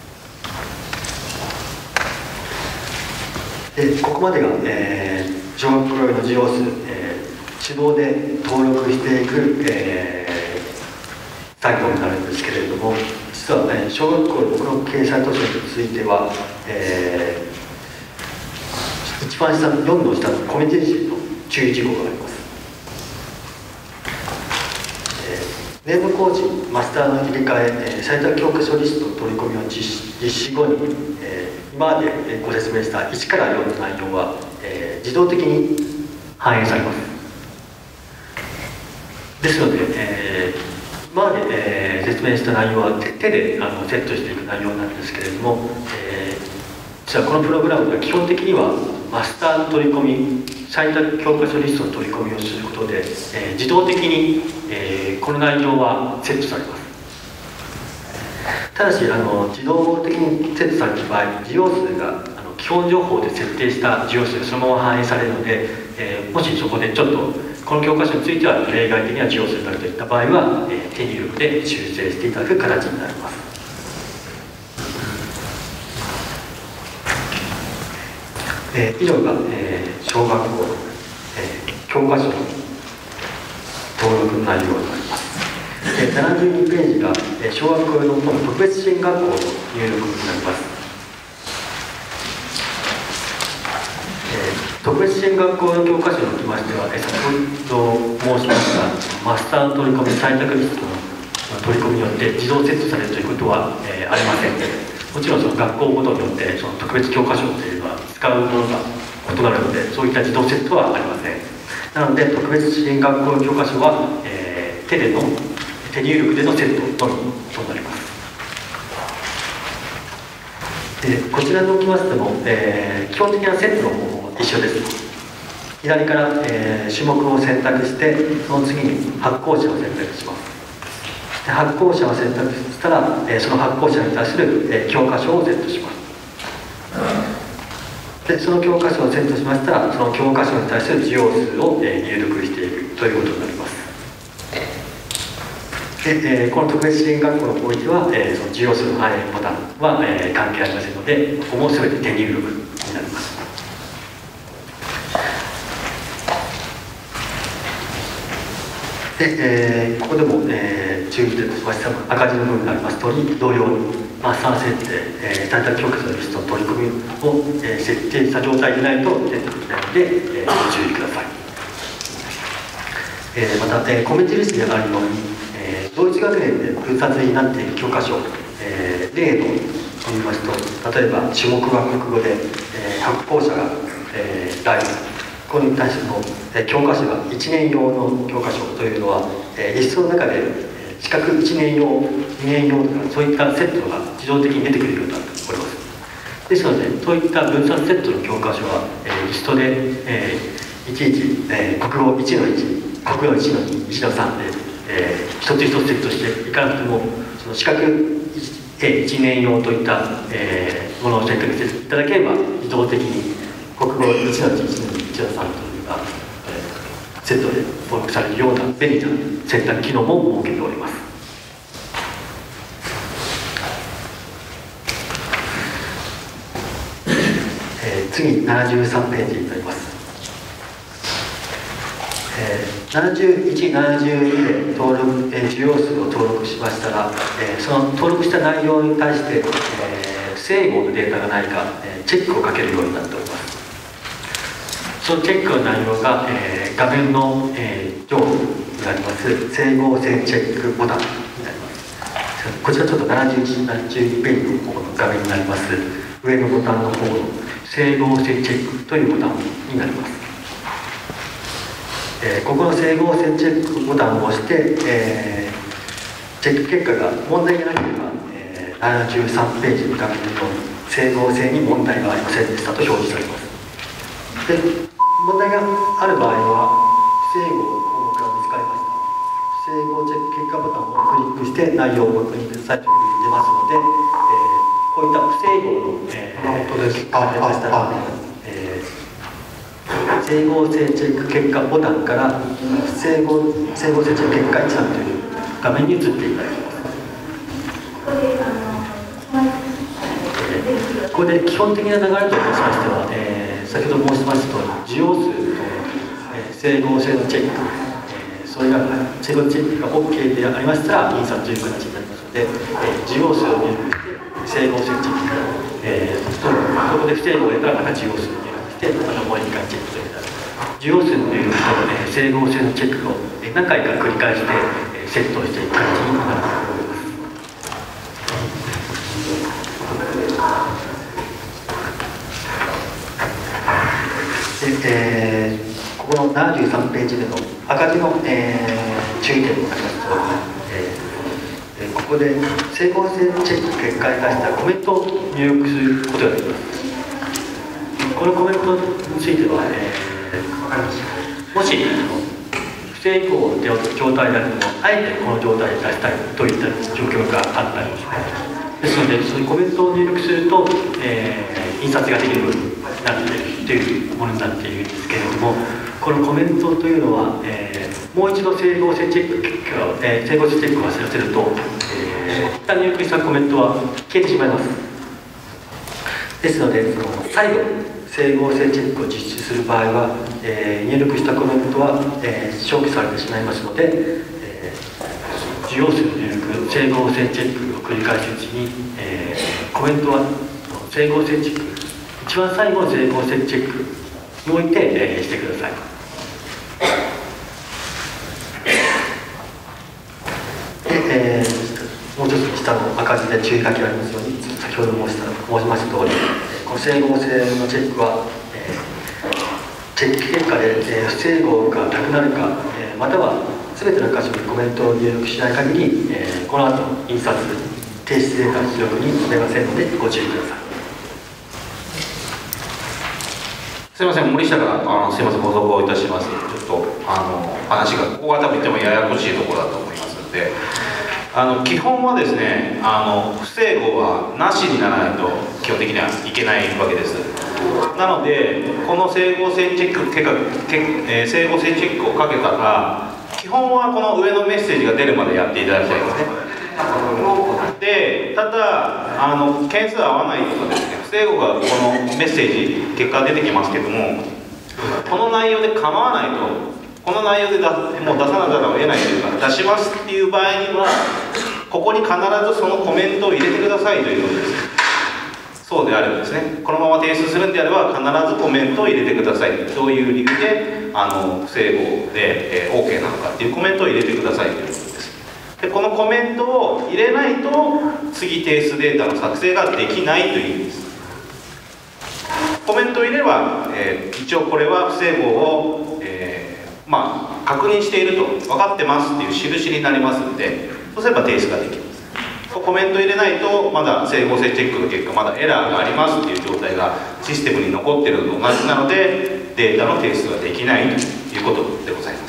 でここまでが、えー、小学校用の需要数、えー、手動で登録していく、えー、作業になるんですけれども、実は、ね、小学校の僕の掲載図書については、えー、一番下のよんの下のコミュニティシートの注意事項があります。えー、ネーム更新、マスターの入れ替え、えー、最多教科書リストの取り込みを実施実施後に、えー今までご説明したいちからよんの内容は、えー、自動的に反映されます。ですので、えー、今まで、えー、説明した内容は手であのセットしていく内容なんですけれども、えー、実はこのプログラムでは基本的にはマスターの取り込み、最多教科書リストの取り込みをすることで、えー、自動的に、えー、この内容はセットされます。ただしあの自動的にセットされた場合、需要数があの基本情報で設定した需要数がそのまま反映されるので、えー、もしそこでちょっとこの教科書については例外的には需要数になるといった場合は、えー、手入力で修正していただく形になります。えー、以上が、えー、小学校、えー、教科書の登録の内容になります。ななじゅうにページが小学校の特別支援学校の入力になります。えー、特別支援学校の教科書におきましては、先ほど申しましたマスターの取り込み、採択リストの取り込みによって自動セットされるということは、えー、ありません。もちろんその学校ごとによってその特別教科書というのは使うものが異なるので、そういった自動セットはありません。なので特別支援学校の教科書は、えー、手での手入力でのセットのみとなります。でこちらにおきましても、えー、基本的なセットの方法は一緒です。左から、えー、種目を選択して、その次に発行者を選択します。で発行者を選択したら、えー、その発行者に対する、えー、教科書をセットします。でその教科書をセットしましたら、その教科書に対する需要数を、えー、入力していくということになります。でえー、この特別支援学校においては、えー、その需要数の反映ボタンは、えー、関係ありませんので、ここも全て手入力になります。で、えー、ここでも、えー、注意点としましては、赤字の部分があります通り、同様にマスター設定、えー、最多教科書のリストの取り込みを、えー、設定した状態でないと出てきないので、えー、ご注意ください。えー、また、えー、コミュニティリストにあるように、えー、同一学年で分冊になっている教科書、えー、例のと言いますと、例えば種目は国語で、えー、発行者が、えー、ライブ、これに対しての、えー、教科書がいちねん用の教科書というのは、えー、リストの中で、えー、四角いちねん用、にねん用とか、そういったセットが自動的に出てくるようになっております。ですので、そういった分冊セットの教科書は、えー、リストで、えー、いちいち、えー、国語いちのいち、国語いちのに、いちのさんで、えー、一つ一つセットしていかなくても、その四角いちねん用といった、えー、ものを選択していただければ、自動的に国語いちのいち、いちのに、いちのさんというのが、えー、セットで登録されるような便利な選択機能も設けております。えー、次、ななじゅうさんページになります。えー、ななじゅういち、ななじゅうにで登録、えー、需要数を登録しましたら、えー、その登録した内容に対して、えー、不整合のデータがないか、えー、チェックをかけるようになっております。そのチェックの内容が、えー、画面の、えー、上部になります整合性チェックボタンになります。こちらちょっとななじゅういち、ななじゅうにページの方の画面になります上のボタンの方の整合性チェックというボタンになります。えー、ここの整合性チェックボタンを押して、えー、チェック結果が問題がなければ、えー、ななじゅうさんページの画面のように整合性に問題がありませんでしたと表示されます。で、問題がある場合は不整合の項目が見つかりました。不整合チェック結果ボタンをクリックして内容をご確認くださいというふうに出ますので、えー、こういった不整合の、えー、結果が出ましたら、えー、整合性チェック結果ボタンから不整合整合性チェック結果一覧という画面に移っていただきます。ここで基本的な流れといたしましては、えー、先ほど申しましたとおり需要数と、えー、整合性のチェック、えー、それが整合チェックが OK でありましたら印刷という形になりますので、えー、需要数を入力して整合性チェック、えー、とここで不整合を得たらまた需要数を入力してまたもう一回チェックという需要数の入力と、えー、整合性のチェックを何回か繰り返して、えー、セットをしていく感じになります。でえー、ここのななじゅうさんページ目の赤字の、えー、注意点になりますと、えー、ここで整合性チェック結果に対してはコメントを入力することができます。このコメントについては、えー、もし不整合の状態であるともあえてこの状態に出したいといった状況があったりします。ですのでそういうコメントを入力すると、えー、印刷ができるようになっているというものになっているんですけれども、このコメントというのは、えー、もう一度整合性チェック結果を、えー、整合性チェックを忘れせると、えー、一旦入力したコメントは消えてしまいます。ですのでその再度整合性チェックを実施する場合は、えー、入力したコメントは、えー、消去されてしまいますので、えー、需要数の入力整合性チェックを繰り返すうちに、えー、コメントは整合性チェック一番最後の整合性チェックにおいて、えー、してください。で、えー、もう一つ下の赤字で注意書きがありますように先ほど申した申しました通りこの整合性のチェックは、えー、チェック結果で、えー、不整合がなくなるか、えー、または全ての箇所にコメントを入力しない限り、えー、この後印刷提出データの出力に止めませんのでご注意ください。 すみません、森下からあのすみません、補足をいたします。ちょっとあの話が、ここは多分言ってもややこしいところだと思いますので、あの基本はですね、あの不整合はなしにならないと基本的にはいけないわけです。なので、この整合性チェック、結果えー、整合性チェックをかけたら、基本はこの上のメッセージが出るまでやっていただきたいですね。でただあの件数合わないとかですね、不整合がこのメッセージ結果出てきますけども、この内容で構わないと、この内容でだもう出さなざるを得ないというか、出しますっていう場合にはここに必ずそのコメントを入れてくださいということです。そうであればですね、このまま提出するんであれば必ずコメントを入れてください、どういう理由であの不整合で、えー、OK なのかっていうコメントを入れてくださいということです。でこのコメントを入れないと次提出データの作成ができないという意味です。コメントを入れれば、えー、一応これは不整合を、えー、まあ確認していると分かってますっていう印になりますので、そうすれば提出ができます。コメント入れないとまだ整合性チェックの結果まだエラーがありますっていう状態がシステムに残っているのと同じなのでデータの提出ができないということでございます。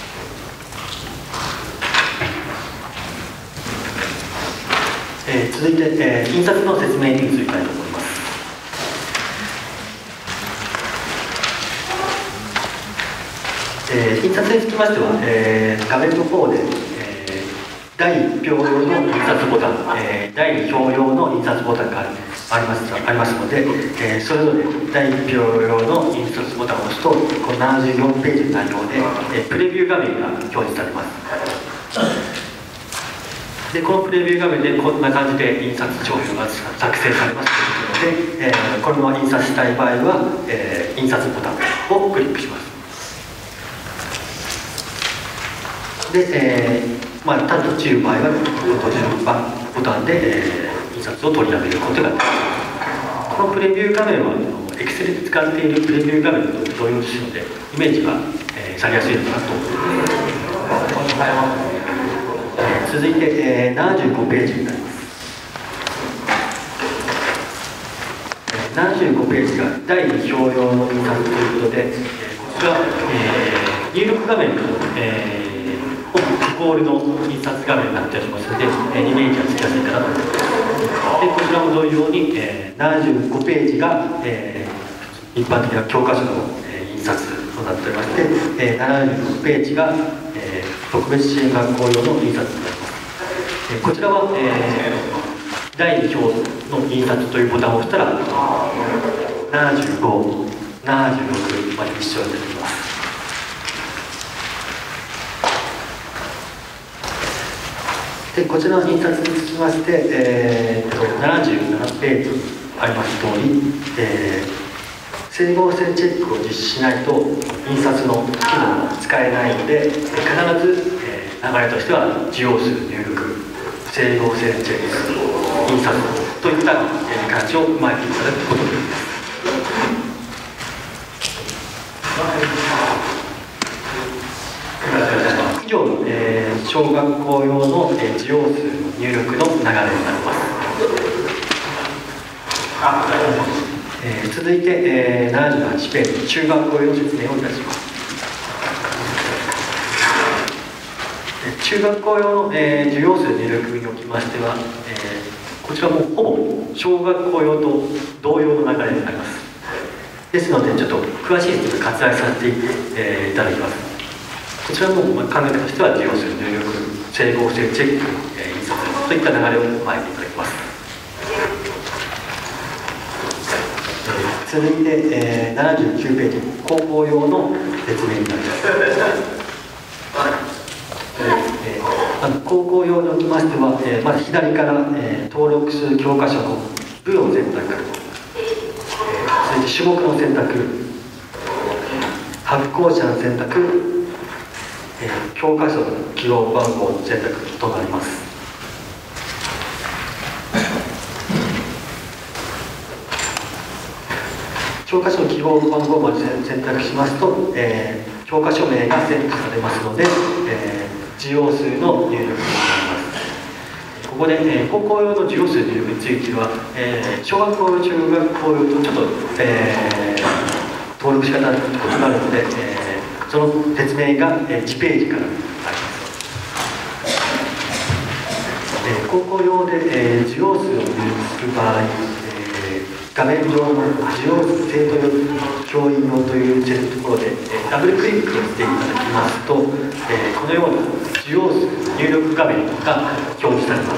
えー、続いて、えー、印刷の説明に移りたいと思います。えー、印刷につきましては、えー、画面の方で、えー、だいいち票用の印刷ボタン、えー、だいに票用の印刷ボタンがあります、ありますので、えー、それぞれだいいち票用の印刷ボタンを押すとこのななじゅうよんページの内容で、えー、プレビュー画面が表示されます。でこのプレビュー画面でこんな感じで印刷帳票が作成されますということで、えー、このまま印刷したい場合は、えー、印刷ボタンをクリックします。で、えーまあ、単途中場合は閉じるボタンで、えー、印刷を取りやめることができます。このプレビュー画面は Excel で使っているプレビュー画面と同様ですのでイメージが、えー、されやすいのかなと思います。続いて、えー、ななじゅうごページになります。ななじゅうごページがだいに票用の印刷ということで、えー、こちら、えー入力画面と、えーゴールの印刷画面になっておりますので、えー、イメージがつきやすいかなと思います。でこちらも同様に、えー、ななじゅうごページが、えー、一般的な教科書の、えー、印刷となっておりまして、えー、ななじゅうごページが、えー、特別支援学校用の印刷になります。えー、こちらは、えー、だいに表の印刷というボタンを押したらななじゅうご、ななじゅうろくまで一緒になります。でこちらの印刷につきまして、えー、とななじゅうななページあります通り、えー、整合性チェックを実施しないと印刷の機能が使えないので、必ず、えー、流れとしては字要数入力、整合性チェック、印刷といった、えー、形を踏まえていただくことになります。以上の、えー、小学校用の、えー、字要数の入力の流れになります。えー、続いて、えー、ななじゅうはちページ中学校用の説明をいたします。えー、中学校用の、えー、字要数入力におきましては、えー、こちらもほぼ小学校用と同様の流れになります。ですのでちょっと詳しい説明を割愛させて、えー、いただきます。こちらも考え方としては字要数入力、整合性チェック、えー、印刷といった流れを踏まえていただきます。えー、続いて、えー、ななじゅうきゅうページ高校用の説明になります。えー、まず高校用におきましては、えー、まず左から、えー、登録する教科書の部を選択、えー、続いて種目の選択、発行者の選択、えー、教科書の記号番号の選択となります。教科書の記号番号を選択しますと、えー、教科書名が選択されますので、えー、字要数の入力になります。ここで、えー、高校用の字要数入力については、えー、小学校用、中学校用とちょっと、えー、登録仕方が異なるので、えーその説明がいちページからあります。えー、高校用で、えー、字要数を入力する場合、えー、画面上の字要数生徒用教員用というところで、えー、ダブルクリックをしていただきますと、えー、このような字要数入力画面が表示されます。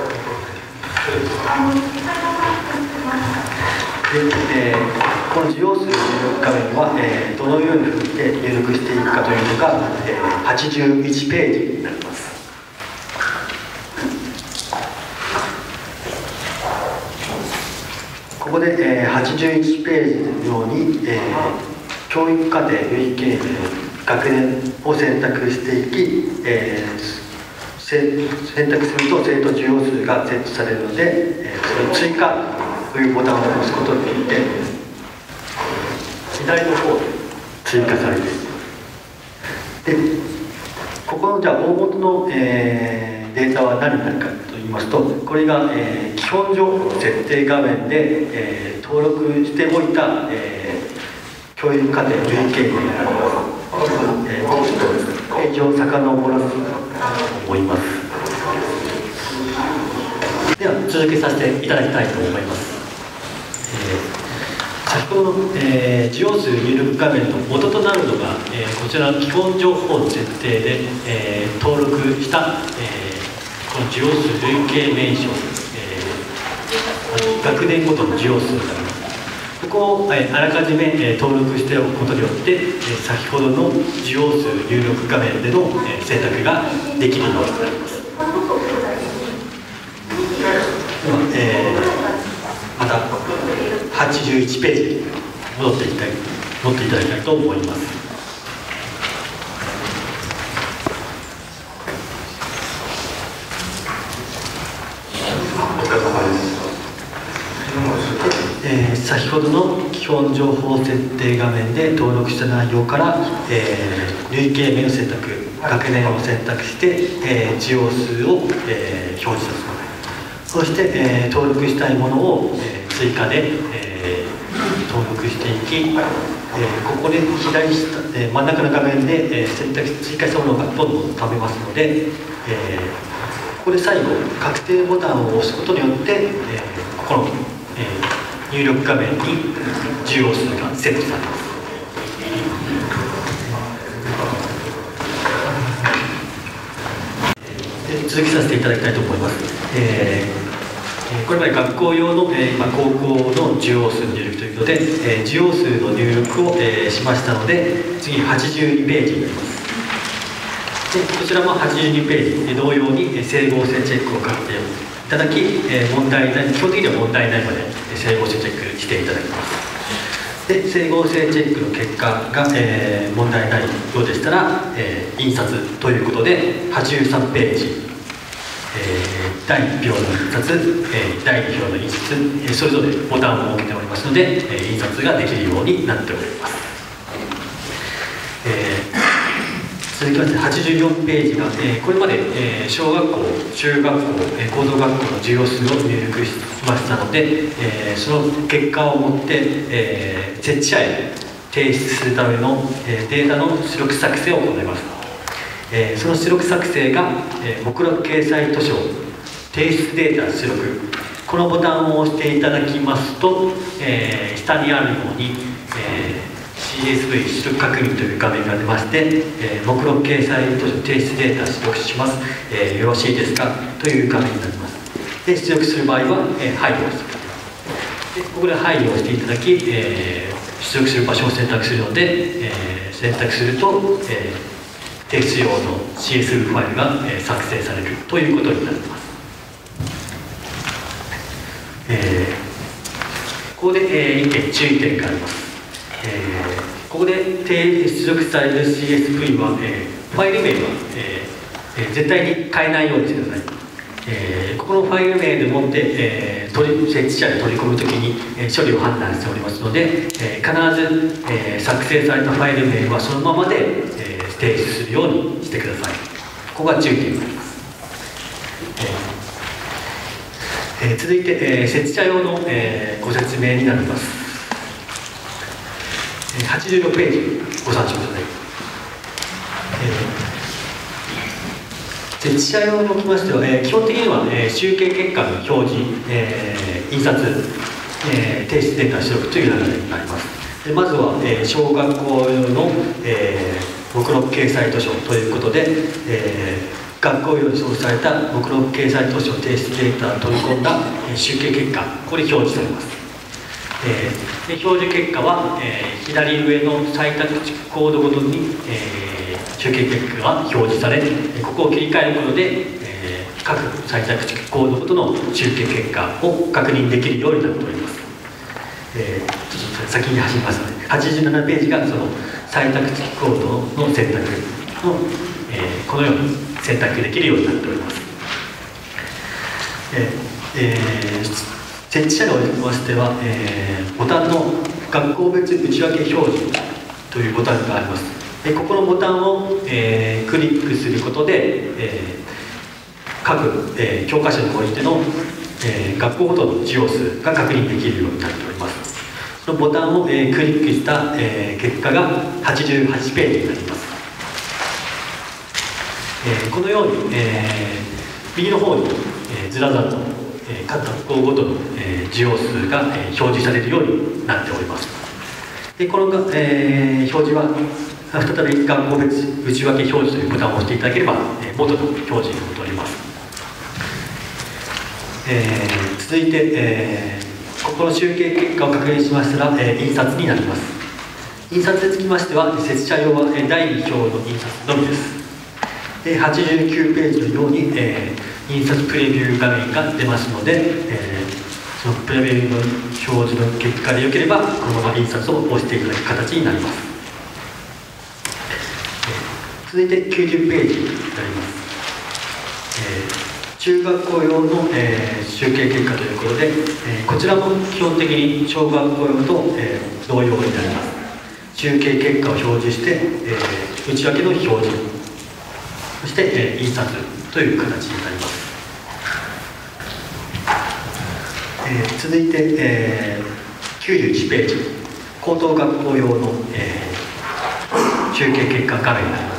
でえー、この字要数入力画面は、えー、どのように振って入力していくかというのが、えー、はちじゅういちページになります。ここで、えー、はちじゅういちページのように、えー、教育課程累計学年を選択していき、えー、選択すると生徒字要数が設置されるので、えー、それを追加というボタンを押すことによって左の方で追加されています。でここのじゃあ大元の、えー、データは何になるかといいますと、これが、えー、基本情報設定画面で、えー、登録しておいた、えー、教育課程累計になります。えー、ちょっとページを遡らせたいと思います。では続けさせていただきたいと思います。えー、先ほどの、えー、字要数入力画面の元となるのが、えー、こちらの基本情報の設定で、えー、登録した、えー、この字要数累計名称、えー、学年ごとの字要数になります。ここを、えー、あらかじめ、えー、登録しておくことによって、えー、先ほどの字要数入力画面での、えー、選択ができるようになります。では、えー、またはちじゅういちページに戻っていきたい戻っていただきたいと思います。えー、先ほどの基本情報設定画面で登録した内容から、えー、累計名を選択、学年を選択して、えー、字要数を、えー、表示させます。そして、えー、登録したいものを、えー、追加で、えー、登録していき、 えー、ここで左下、えー、真ん中の画面で、えー、選択追加したものがどんどん食べますので、えー、ここで最後確定ボタンを押すことによって、えー、ここの、えー、入力画面に重要数がセットされます。続きさせていただきたいと思います。えーこれまで学校用の、えー、今高校の受容数の入力ということで、えー、受容数の入力を、えー、しましたので、次はちじゅうにページになります。でこちらもはちじゅうにページ、えー、同様に、えー、整合性チェックをかけていただき、えー、問題ない基本的には問題ないまで、えー、整合性チェックしていただきます。で整合性チェックの結果が、えー、問題ないようでしたら、えー、印刷ということではちじゅうさんページ、えー、だいいち票の印刷、えー、だいに票の印刷、えー、それぞれボタンを設けておりますので、えー、印刷ができるようになっております。えー、続きましてはちじゅうよんページが、えー、これまで、えー、小学校、中学校、えー、高等学校の授業数を入力しましたので、えー、その結果をもって、えー、設置者へ提出するための、えー、データの出力作成を行います。えー、その出力作成が、えー、目録掲載図書提出データ出力、このボタンを押していただきますと、えー、下にあるように、えー、シーエスブイ 出力確認という画面が出まして、えー、目録掲載図書提出データ出力します、えー、よろしいですかという画面になります。で出力する場合は、えー、はいを押してください。でここではいを押していただき、えー、出力する場所を選択するので、えー、選択すると、えー提出用の シーエスブイ ファイルが、えー、作成されるということになります。えー、ここで、えー、一点注意点があります。えー、ここで出力される シーエスブイ は、えー、ファイル名は、えーえー、絶対に変えないようにしてください。えー、ここのファイル名でもって、えー、取り設置者で取り込むときに、えー、処理を判断しておりますので、えー、必ず、えー、作成されたファイル名はそのままで、えー提出するようにしてください。ここが注意点になります。えーえー、続いて、えー、設置者用の、えー、ご説明になります。えー、はちじゅうろくページご参照ください。えー、設置者用におきましては、えー、基本的には、えー、集計結果の表示、えー、印刷、えー、提出データ出力という流れになります。でまずは、えー、小学校用の、えー目録掲載図書ということで、えー、学校用に送付された目録掲載図書提出データを取り込んだ、えー、集計結果、これ表示されます。えー、で表示結果は、えー、左上の採択コードごとに、えー、集計結果が表示され、ここを切り替えることで、えー、各採択コードごとの集計結果を確認できるようになっております。えー、ちょっと先に走りますので、はちじゅうななページがその採択付きコードの選択の、えー、このように選択できるようになっております。えーえー、設置者におきましては、えー、ボタンの学校別内訳表示というボタンがあります。でここのボタンを、えー、クリックすることで、えー、各、えー、教科書においての、えー、学校ごとの授業数が確認できるようになっております。そのボタンを、えー、クリックした、えー、結果がはちじゅうはちページになります。えー、このように、えー、右の方に、えー、ずらずらと、えー、各学校ごとの、えー、授業数が、えー、表示されるようになっております。でこの、えー、表示は再び学校別内訳表示というボタンを押していただければ、えー、元の表示に戻ります。えー、続いて、えーここの集計結果を確認しましたら、えー、印刷になります。印刷につきましては、設置者用は、えー、だいに票の印刷のみです。ではちじゅうきゅうページのように、えー、印刷プレビュー画面が出ますので、えー、そのプレビューの表示の結果でよければ、このまま印刷を押していただく形になります。えー、続いてきゅうじゅうページになります。えー中学校用の、えー、集計結果ということで、えー、こちらも基本的に小学校用と、えー、同様になります。集計結果を表示して、えー、内訳の表示、そして、えー、印刷という形になります。えー、続いて、えー、きゅうじゅういちページ、 高等学校用の、えー、集計結果画面になります。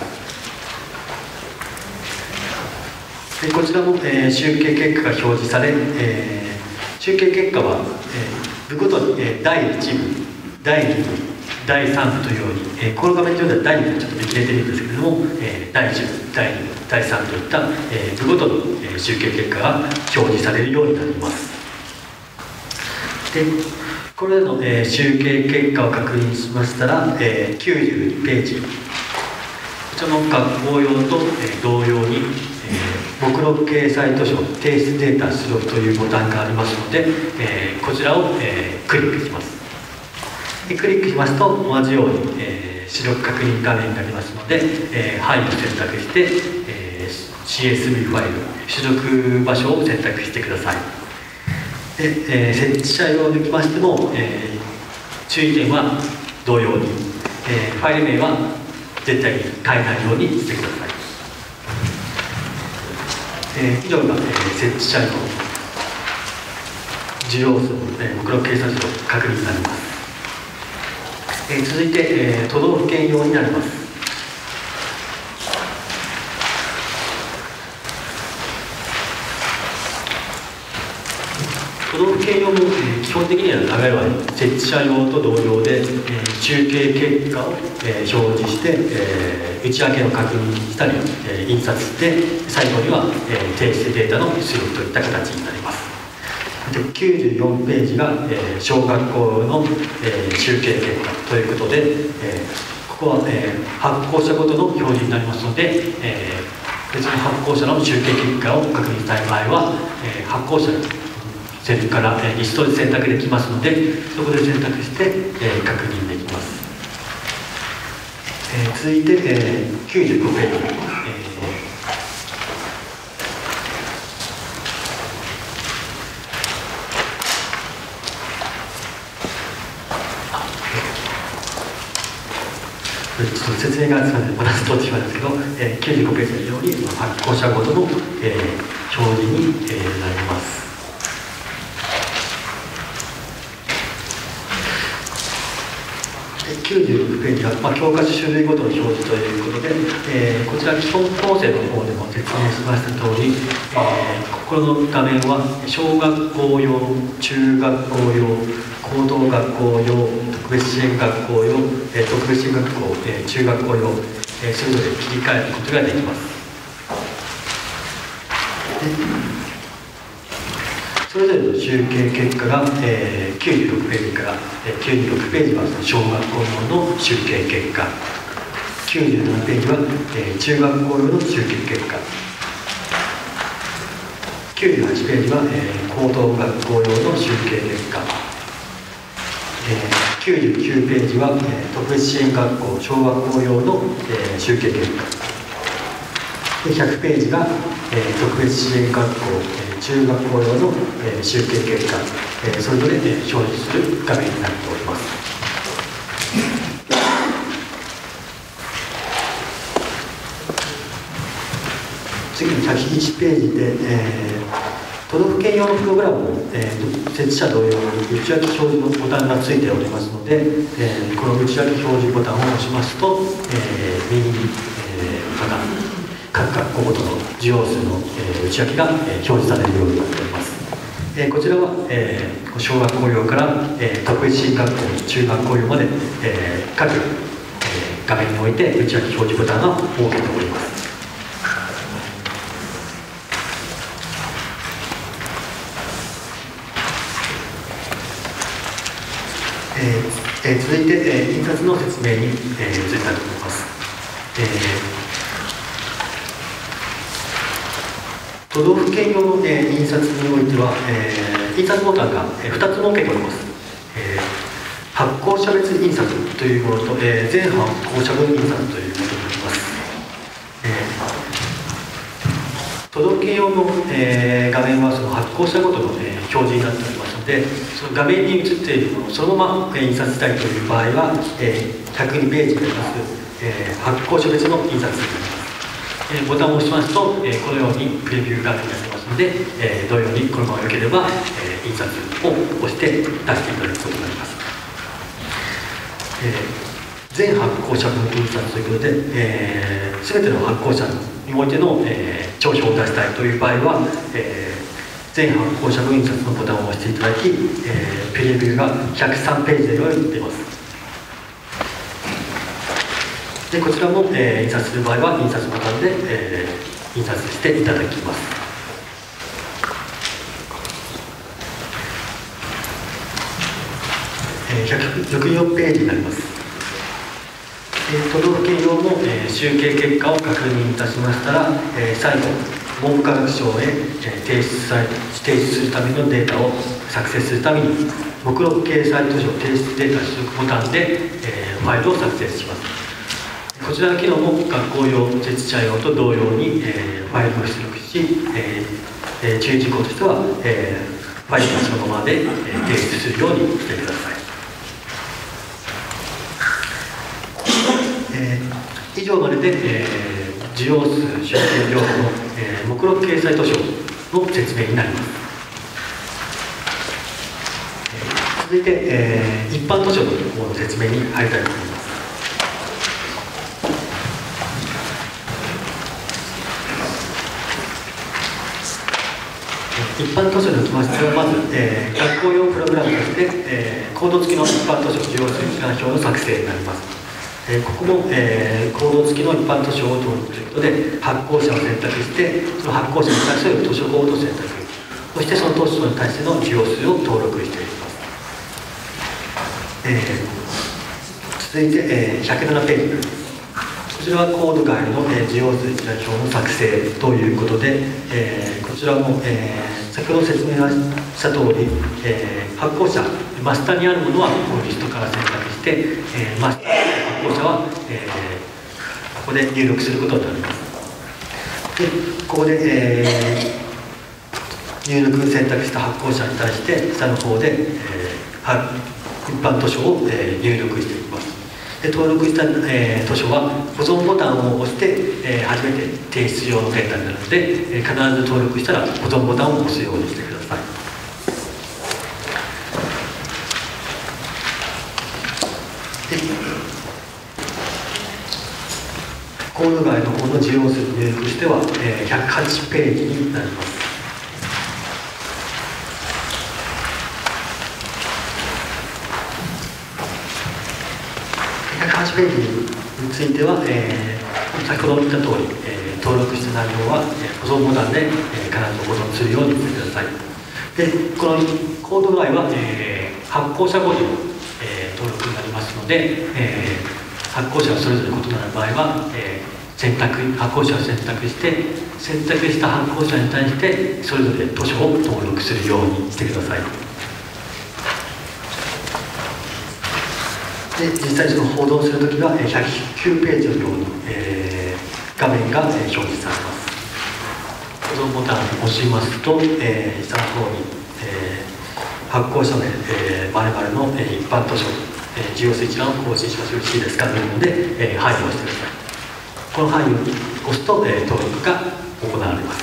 でこちらも、えー、集計結果が表示され、えー、集計結果は、えー、部ごとに、えー、だいいち部、だいに部、だいさん部というように、えー、この画面上ではだいに部がちょっと見切れているんですけれども、えー、だいいち部、だいに部、だいさん部といった、えー、部ごとに、えー、集計結果が表示されるようになります。でこれらの、えー、集計結果を確認しましたら、えー、きゅうじゅうにページ、こちらの学校用と、えー、同様に、えー、目録掲載図書提出データ出力というボタンがありますので、えー、こちらを、えー、クリックします。でクリックしますと同じように、えー、出力確認画面になりますので、えー、範囲を選択して、えー、シーエスブイ ファイル出力場所を選択してください。で、えー、設置者用にきましても、えー、注意点は同様に、えー、ファイル名は絶対に変えないようにしてください。えー、以上が、えー、設置者用需要数、えー、目録掲載図の確認になります。えー、続いて、えー、都道府県用になります。都道府県用も、えー、基本的には流れは設置者用と同様で、えー、集計結果を、えー、表示して、えー、内訳を確認したり、えー、印刷して最後には、えー、提出データの出力といった形になります。できゅうじゅうよんページが、えー、小学校の、えー、集計結果ということで、えー、ここは、えー、発行者ごとの表示になりますので、えー、別の発行者の集計結果を確認したい場合は、えー、発行者のセルから、えー、リストで選択できますので、そこで選択して、えー、確認できます。えー、続いて、えー、きゅうじゅうごページ、えーちょっと説明がすみません、同じ通ってしまうんですけど、えー、きゅうじゅうごページのように発行者ごとの、えー、表示に、えー、なります。きゅうじゅうろくページは、まあ、教科書種類ごとの表示ということで、えー、こちら基本構成の方でも説明しました通り、えー、ここの画面は小学校用、中学校用、高等学校用、特別支援学校用、えー、特別支援学校、えー、中学校用、えー、それぞれ切り替えることができます。それぞれの集計結果が、えー、きゅうじゅうろくページから、えー、きゅうじゅうろくページは小学校用の集計結果、きゅうじゅうななページは、えー、中学校用の集計結果、きゅうじゅうはちページは、えー、高等学校用の集計結果、えー、きゅうじゅうきゅうページは、えー、特別支援学校小学校用の、えー、集計結果で、ひゃくページが、えー、特別支援学校、えー、中学校用の、えー、集計結果、えー、それぞれ、えー、表示する画面になっております。次にひゃくいちページで、えー、都道府県用のプログラムを、えー、設置者同様に内訳表示のボタンがついておりますので、えー、この内訳表示ボタンを押しますと、えー、右に、えー、また各学校ごとの需要数の、えー、内訳が、えー、表示されるようになっております。えー、こちらは、えー、小学校用から、えー、特別支援学校、中学校用まで、えー、各、えー、画面において内訳表示ボタンが設けております。えーえー、続いて、えー、印刷の説明に、えー、移りたいと思います。えー都道府県用の、えー、印刷においては、えー、印刷ボタンが、えー、ふたつ設けております。えー、発行者別印刷というものと、えー、全発行者分印刷というものになります。えー、都道府県用の、えー、画面はその発行者ごとの、えー、表示になっておりますので、その画面に映っているものをそのまま、えー、印刷したいという場合は、えー、ひゃくにページになります、えー、発行者別の印刷になります。えー、ボタンを押しますと、えー、このようにプレビュー画面になってますので、えー、同様にこのまま良ければ、えー、印刷を押して出していただくことになります。 えー、全発行者分印刷ということで、えー、全ての発行者においての、えー、帳票を出したいという場合は、えー、全発行者分印刷のボタンを押していただき、えー、プレビューがひゃくさんページで出ます。でこちらも、えー、印刷する場合は印刷ボタンで、えー、印刷していただきます。えー、ひゃくろくじゅうよんページになります。えー、都道府県用の、えー、集計結果を確認いたしましたら、えー、最後文部科学省へ、えー、提出され提出するためのデータを作成するために目録掲載図書提出データ取得ボタンで、えー、ファイルを作成します。こちらの機能も学校用、設置者用と同様に、えー、ファイルを出力し、えーえー、注意事項としては、えー、ファイルはそのままで、えー、提出するようにしてください。えー、以上までで、えー、需要数、集計情報の、えー、目録掲載図書の説明になります。えー、続いて、えー、一般図書の方の説明に入りたいと思います。一般図書におきましては、まず、えー、学校用プログラムとして、えー、コード付きの一般図書需要数一覧表の作成になります。えー、ここも、えー、コード付きの一般図書を登録ということで、発行者を選択して、その発行者に対する図書コードを選択、そしてその図書に対しての需要数を登録していきます。えー、続いて、えー、ひゃくななページになります。こちらはコード外の、えー、需要数一覧表の作成ということで、えー、こちらも、えー、先ほど説明した通り、えー、発行者、真下にあるものはこのリストから選択して、えー、真下の発行者は、えー、ここで入力することになります。で、ここで、えー、入力選択した発行者に対して下の方で、えー、一般図書を、えー、入力していきます。で登録した、えー、図書は保存ボタンを押して、えー、初めて提出用のデータになるので、えー、必ず登録したら保存ボタンを押すようにしてください。でコード外の方の需要数の入力としては、えー、ひゃくはちページになります。ひゃくはちページについては、えー、先ほど言った通り、えー、登録した内容は、えー、保存ボタンで、えー、必ず保存するようにしてください。で、このコード外は、えー、発行者ごとの、えー、登録になりますので、えー、発行者がそれぞれ異なる場合は、えー、選択発行者を選択して選択した発行者に対してそれぞれ図書を登録するようにしてください。で実際にその報道するときはひゃくきゅうページのように、えー、画面が、えー、表示されます。保存ボタンを押しますと、えー、下の方に、えー、発行者名、えー、我々の、えー、一般図書、えー、需要数一覧を更新しましょう。よろしいですかというので、えー、はいを押してください。このはいを押すと、えー、登録が行われます。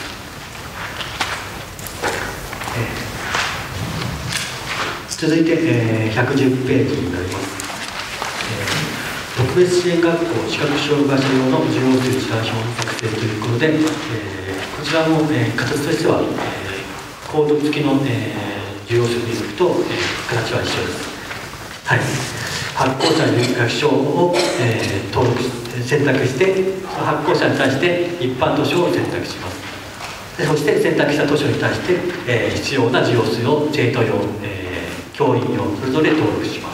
えー、続いて、えー、ひゃくじゅうページになります。特別支援学校視覚障害者用の需要数一覧表の作成ということで、えー、こちらも、えー、形としては、えー、コード付きの、えー、需要数入力と、えー、形は一緒です。はい、発行者入学証を、えー、登録し選択して、その発行者に対して一般図書を選択します。でそして選択した図書に対して、えー、必要な需要数を生徒用、えー、教員用それぞれ登録します。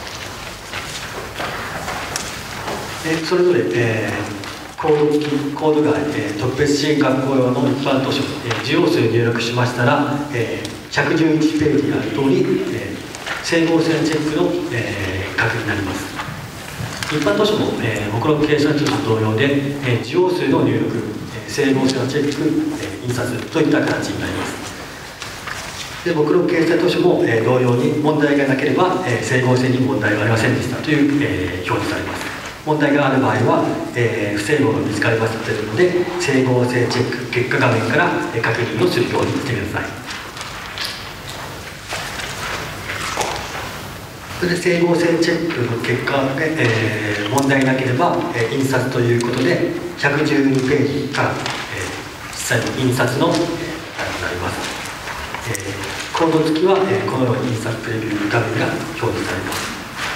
でそれぞれ、えー、コード付きコード外、えー、特別支援学校用の一般図書、えー、需要数入力しましたら、えー、ひゃくじゅういちページにある通り、えー、整合性チェックの、えー、確認になります。一般図書も、えー、目録掲載図書と同様で、えー、需要数の入力、えー、整合性のチェック、えー、印刷といった形になります。で目録掲載図書も、えー、同様に問題がなければ、えー、整合性に問題がありませんでしたという、えー、表示されます。問題がある場合は、えー、不整合が見つかりましたというので整合性チェック結果画面から、えー、確認をするようにしてください。 それで整合性チェックの結果で、えー、問題なければ、えー、印刷ということでひゃくじゅうにページから、えー、実際の印刷の、えー、になります。えー、コード付きは、えー、このように印刷プレビュー画面が表示されます。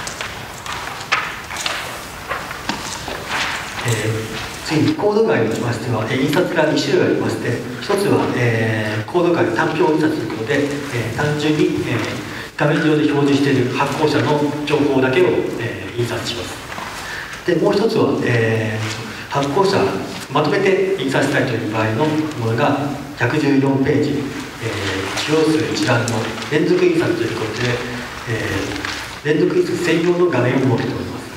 えー、次にコード外にしましては、えー、印刷がに種類ありまして、ひとつは、えー、コード外単表印刷ということで、えー、単純に、えー画面上で表示している発行者の情報だけを、えー、印刷します。でもう一つは、えー、発行者まとめて印刷したいという場合のものがひゃくじゅうよんページ、えー、使用数一覧の連続印刷ということで、えー、連続印刷専用の画面を設けております。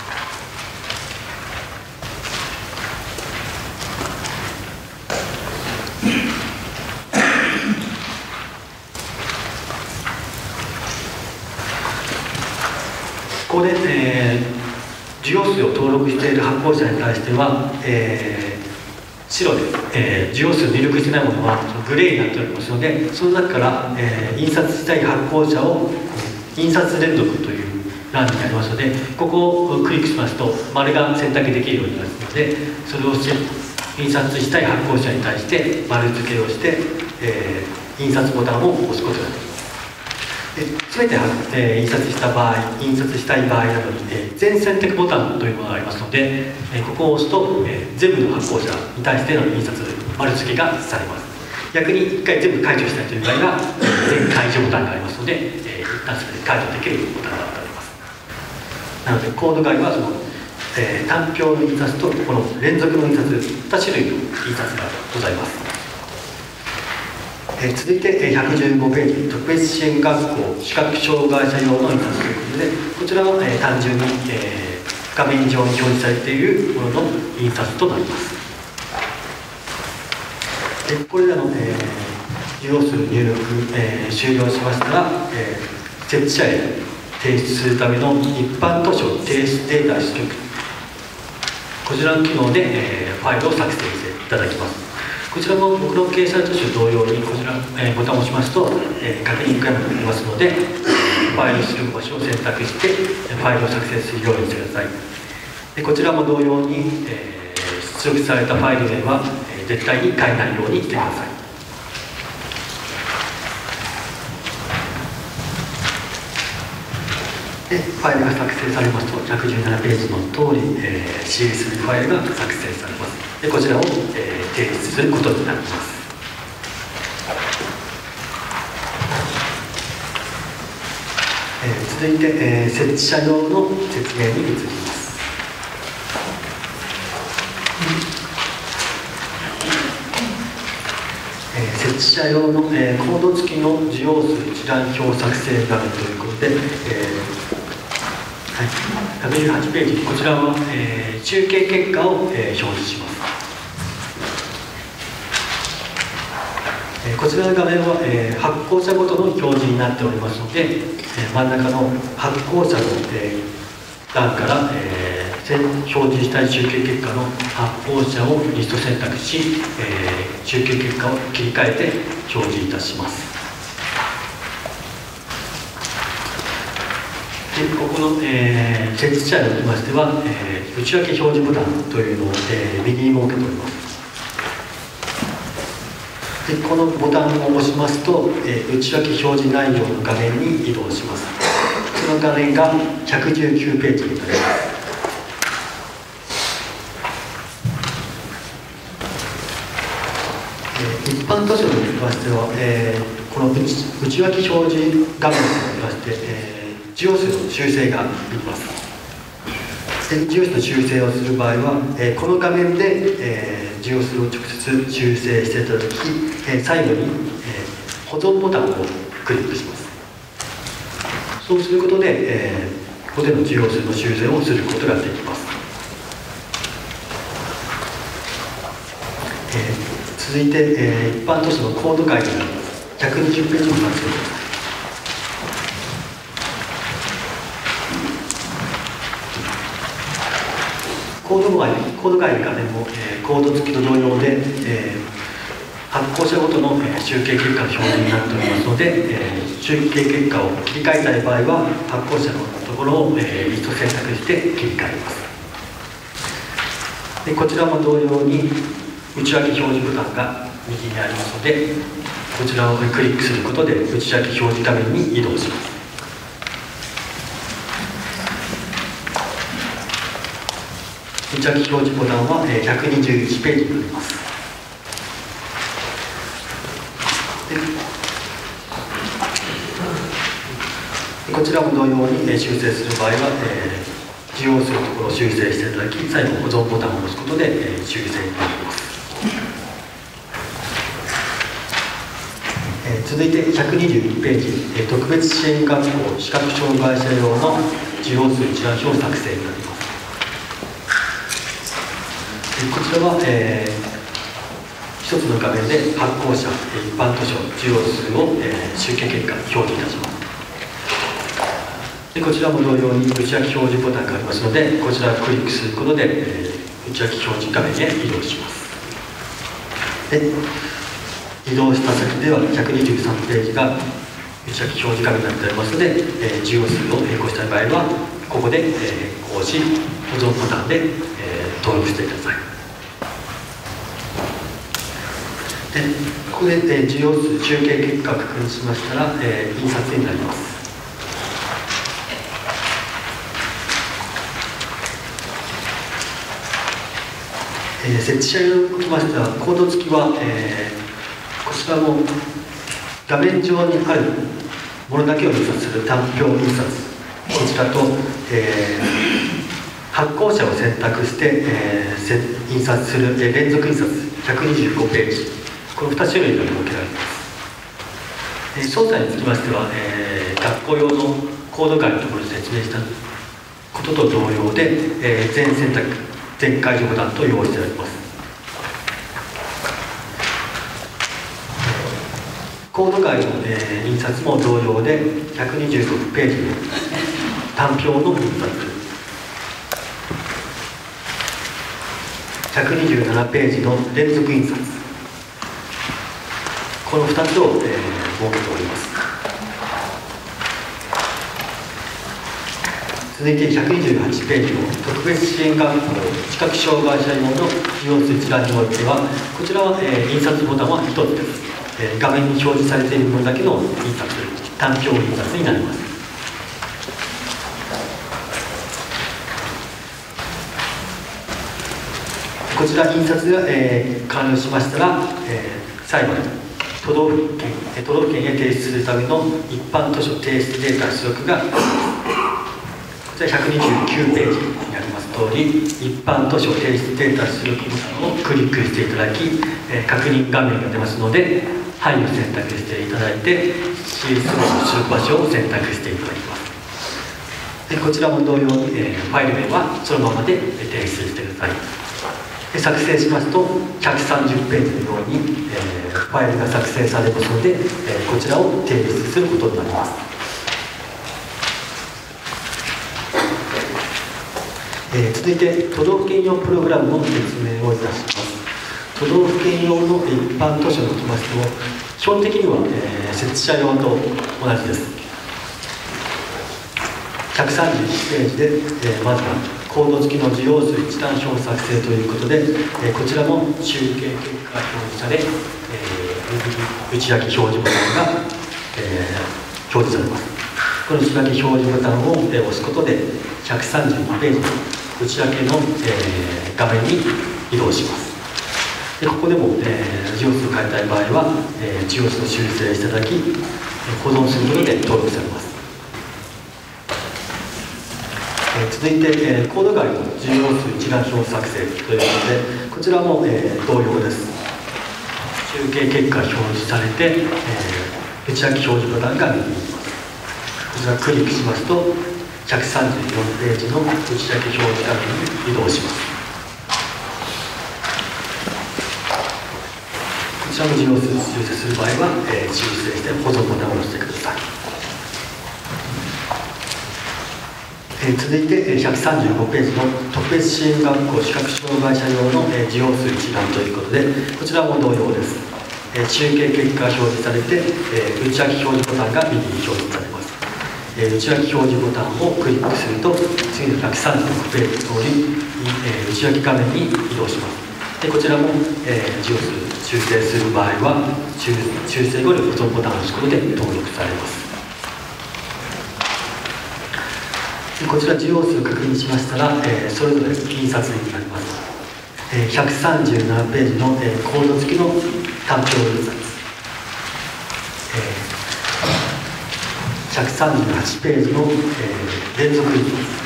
ここで、えー、需要数を登録している発行者に対しては、えー、白で、えー、需要数入力してないものはグレーになっておりますので、その中から、えー、印刷したい発行者を印刷連続という欄になりますので、ここをクリックしますと丸が選択できるようになりますので、それをして印刷したい発行者に対して丸付けをして、えー、印刷ボタンを押すことができます。すべて、えー、印刷した場合、印刷したい場合などに、えー、全選択ボタンというものがありますので、えー、ここを押すと、えー、全部の発行者に対しての印刷丸付けがされます。逆にいっかい全部解除したいという場合は、全解除ボタンがありますので、えー、一旦それで解除できるボタンがあります。なのでコード外はその、えー、単表の印刷とこの連続の印刷に種類の印刷がございます。えー、続いて、えー、ひゃくじゅうごページ、特別支援学校視覚障害者用の印刷ということで、こちらは、えー、単純に、えー、画面上に表示されているものの印刷となります。でこれらの、えー、需要数入力、えー、終了しましたら、えー、設置者へ提出するための一般図書提出データ出力、こちらの機能で、えー、ファイルを作成していただきます。こちらも僕の掲載図書同様にこちら、えー、ボタンを押しますと、えー、確認画面が出ますので、ファイル出力場所を選択してファイルを作成するようにしてください。でこちらも同様に、えー、出力されたファイル名は、えー、絶対に変えないようにしてください。でファイルが作成されますとひゃくじゅうななページの通り、えー、シーエスブイ ファイルが作成されます。でこちらを、えー、提出することになります。えー、続いて、えー、設置者用の説明に移ります。えー、設置者用の、えー、コード付きの需要数一覧表作成画面ということで、えーはい、ひゃくじゅうはちページ、こちらは、えー、集計結果を、えー、表示します。えー、こちらの画面は、えー、発行者ごとの表示になっておりますので、えー、真ん中の発行者の、えー、欄から、えー、表示したい集計結果の発行者をリスト選択し、えー、集計結果を切り替えて表示いたします。でここの、えー、設置者におきましては、えー、内訳表示ボタンというのを、えー、右に設けております。でこのボタンを押しますと、えー、内訳表示内容の画面に移動します。その画面がひゃくじゅうきゅうページになります。えー、一般図書におきましては、えー、この 内, 内訳表示画面におきまして、えー需要数の修正ができます。で需要数の修正をする場合は、えー、この画面で、えー、需要数を直接修正していただき、えー、最後に、えー、保存ボタンをクリックします。そうすることで、えー、ここでの需要数の修正をすることができます。えー、続いて、えー、一般図書のコード概要になります。ひゃくにじゅうページの作成です。コード外、コード外の画面も、えー、コード付きと同様で、えー、 発行者ごとの、えー、集計結果の表示になっておりますので、えー、集計結果を切り替えたい場合は発行者のところを、えー、リスト選択して切り替えます。でこちらも同様に内訳表示ボタンが右にありますので、こちらをクリックすることで内訳表示画面に移動します。内訳表示ボタンはひゃくにじゅういちページになります。でこちらも同様に修正する場合は、えー、需要数のところを修正していただき、最後保存ボタンを押すことで、えー、修正になります。えー、続いてひゃくにじゅういちページ、えー、特別支援学校視覚障害者用の需要数一覧表作成になります。こちらは、えー、一つの画面で発行者、一般図書、需要数を、えー、集計結果表示いたします。でこちらも同様に内訳表示ボタンがありますので、こちらをクリックすることで、えー、内訳表示画面へ移動します。で移動した先ではひゃくにじゅうさんページが内訳表示画面になっておりますので、えー、需要数を変更したい場合はここで、えー、更新保存ボタンで、えー、登録してください。でここで、えー、需要数集計結果を確認しましたら、えー、印刷になります。えー、設置者用におきましてはコード付きは、えー、こちらも画面上にあるものだけを印刷する単表印刷、こちらと、えー、発行者を選択して、えー、印刷する、えー、連続印刷ひゃくにじゅうごページ、このに種類が設けられます。えー、詳細につきましては、えー、学校用のコード外のところで説明したことと同様で、えー、全選択全解除ボタンと用意しております。コード外の、えー、印刷も同様でひゃくにじゅうろくページの単表の印刷、ひゃくにじゅうななページの連続印刷、このふたつを、えー、設けております。続いてひゃくにじゅうはちページの特別支援学校視覚障害者用の需要数一覧においては、こちらは、えー、印刷ボタンはひとつです。えー、画面に表示されているものだけの印刷、単表印刷になります。こちら印刷が、えー、完了しましたら、えー、最後に都道府県、都道府県へ提出するための一般図書提出データ出力がこちらひゃくにじゅうきゅうページにあります通り、一般図書提出データ出力ボタンをクリックしていただき、えー、確認画面が出ますので「はい」を選択していただいて シーエス の出力場所を選択していただきます。でこちらも同様に、えー、ファイル名はそのままで提出してください。で作成しますとひゃくさんじゅうページのように、えー、ファイルが作成されますので、えー、こちらを提出することになります。えー、続いて都道府県用プログラムの説明をいたします。都道府県用の一般図書におきましても基本的には、えー、設置者用と同じです。ひゃくさんじゅういちページで、えー、まずはコード付きの需要数一覧表作成ということで、えー、こちらも集計結果が表示され、えー、内訳表示ボタンが、えー、表示されます。この内訳表示ボタンを、えー、押すことでひゃくさんじゅうにページの内訳の、えー、画面に移動します。でここでも、えー、需要数を変えたい場合は、えー、需要数を修正していただき保存することで登録されます。えー、続いて、えー、コード外の需要数一覧表作成ということでこちらも、えー、同様です。集計結果が表示されて、えー、内訳表示ボタンが右に行きます。こちらクリックしますとひゃくさんじゅうよんページの内訳表示画面に移動します。こちらの需要数を修正する場合は、えー、修正して保存ボタンを押してください。えー、続いてひゃくさんじゅうごページの特別支援学校視覚障害者用の、えー、需要数一覧ということでこちらも同様です。 えー、集計結果が表示されて、えー、内訳表示ボタンが右に表示されます。えー、内訳表示ボタンをクリックすると次のひゃくさんじゅうろくページ通り、えー、内訳画面に移動します。でこちらも、えー、ジオス修正する場合は修正後に保存ボタンを押すことで登録されます。でこちらジオスを確認しましたら、えー、それぞれ印刷になります。えー、ひゃくさんじゅうななページの、えー、コード付きの単表印刷、えー、ひゃくさんじゅうはちページの、えー、連続印刷、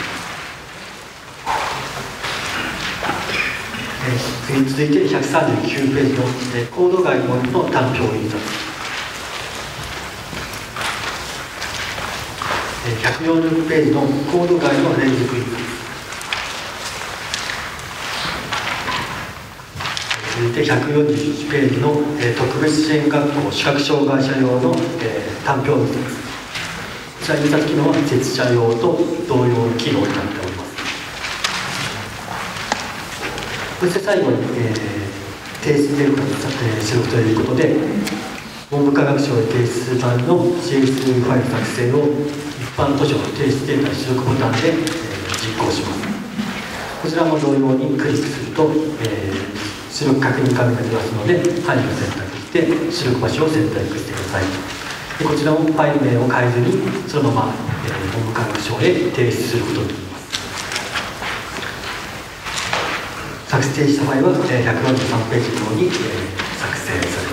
えー、次続いてひゃくさんじゅうきゅうページの、えー、コード外の単表印刷、えー、ひゃくよんじゅうページのコード外の連続印刷、続いてひゃくよんじゅういちページの、えー、特別支援学校視覚障害者用の、えー、単表印刷、こちら印刷機能は設置者用と同様の機能になっております。そして最後に、えー、提出出力の出力ということで、文部科学省へ提出版の シーエス ファイル作成を一般図書の提出データ出力ボタンで、えー、実行します。こちらも同様にクリックすると、えー出力確認画面が出ますので、範囲を選択して出力場所を選択してください。でこちらもファイル名を変えずにそのまま、えー、文部科学省へ提出することになります。作成したファイルは、えー、ひゃくよんじゅうさんページのように、えー、作成されます。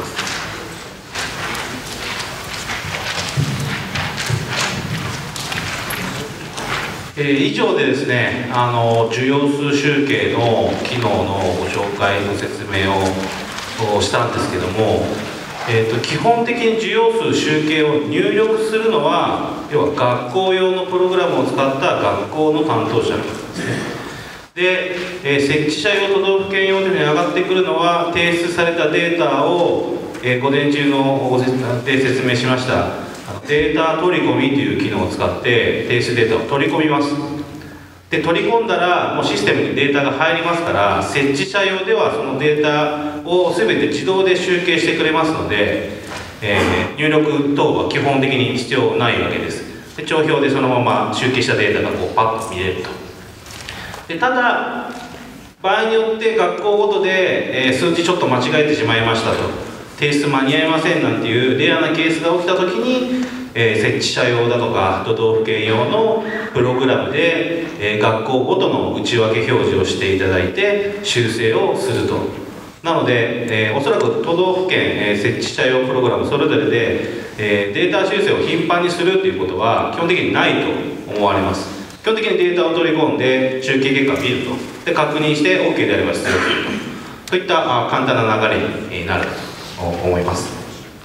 えー、以上でですね、あの受容数集計の機能のご紹介の説明をしたんですけども、えーと、基本的に受容数集計を入力するのは要は学校用のプログラムを使った学校の担当者なんですね。で、えー、設置者用都道府県用というふうに上がってくるのは提出されたデータを、えー、午前中のご説で説明しましたデータ取り込みという機能を使って提出データを取り込みます。で取り込んだらもうシステムにデータが入りますから、設置者用ではそのデータを全て自動で集計してくれますので、えー、入力等は基本的に必要ないわけです。で帳票でそのまま集計したデータがこうパッと見れると。でただ場合によって学校ごとで、えー、数値ちょっと間違えてしまいましたと、提出間に合いませんなんていうレアなケースが起きた時に、えー、設置者用だとか都道府県用のプログラムで、えー、学校ごとの内訳表示をしていただいて修正をすると。なので、えー、おそらく都道府県、えー、設置者用プログラムそれぞれで、えー、データ修正を頻繁にするということは基本的にないと思われます。基本的にデータを取り込んで集計結果を見ると、で確認して OK であれば出力すると、といったあ簡単な流れになると思います。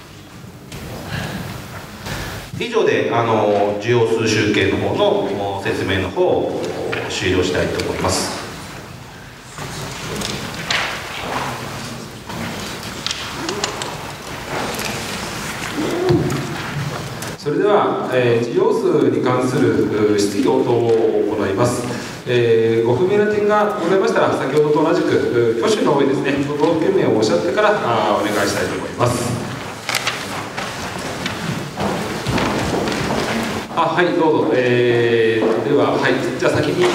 以上であの受容数集計の方の説明の方を終了したいと思います。 それでは、えー、受容数に関する質疑応答を行います。えー、ご不明な点がございましたら、先ほどと同じく挙手の上ですね、都道府県名をおっしゃってからあお願いしたいと思います。あ、はい、どうぞ。えー、では、はい、じゃあ先に。はい。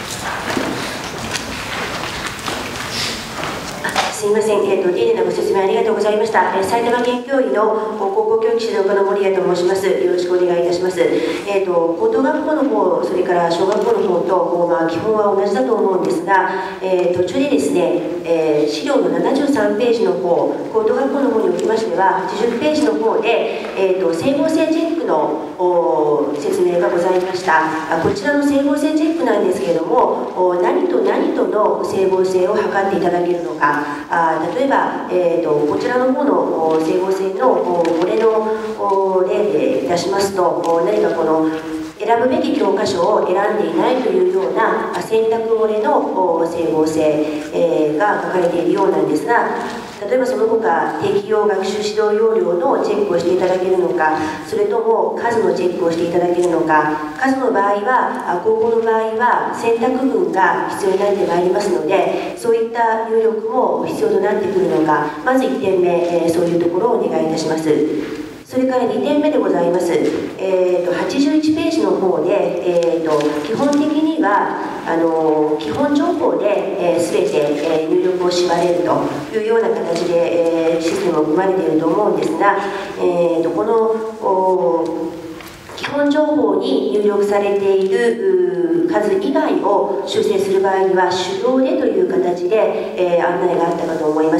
すみません、えーと、丁寧なご説明ありがとうございました。えー、埼玉県教委の高校教育指導課の森谷と申します。よろしくお願いいたします。えーと、高等学校の方、それから小学校の方と、まあ、基本は同じだと思うんですが、えー、途中でですね、えー、資料のななじゅうさんページの方、高等学校の方におきましては、はちじゅうページの方で、えーと、整合性チェックの説明がございました。あこちらの整合性チェックなんですけれども、何と何との整合性を測っていただけるのか。あ例えば、えー、とこちらの方の整合性のこれの例で出しますと、何かこの選ぶべき教科書を選んでいないというような選択漏れの整合性が書かれているようなんですが、 例えばその他適用学習指導要領のチェックをしていただけるのか、それとも数のチェックをしていただけるのか。数の場合は、高校の場合は選択群が必要になってまいりますので、そういった入力も必要となってくるのか、まずいってんめ、えー、そういうところをお願いいたします。それからにてんめでございます。えー、とはちじゅういちページの方で、えー、と基本的にはあの基本情報で、えー、全て、えー、入力を縛れるというような形で、えー、システムを組まれていると思うんですが、えー、とこの基本情報に入力されている数以外を修正する場合には手動でという形で、えー、案内があったかと思います。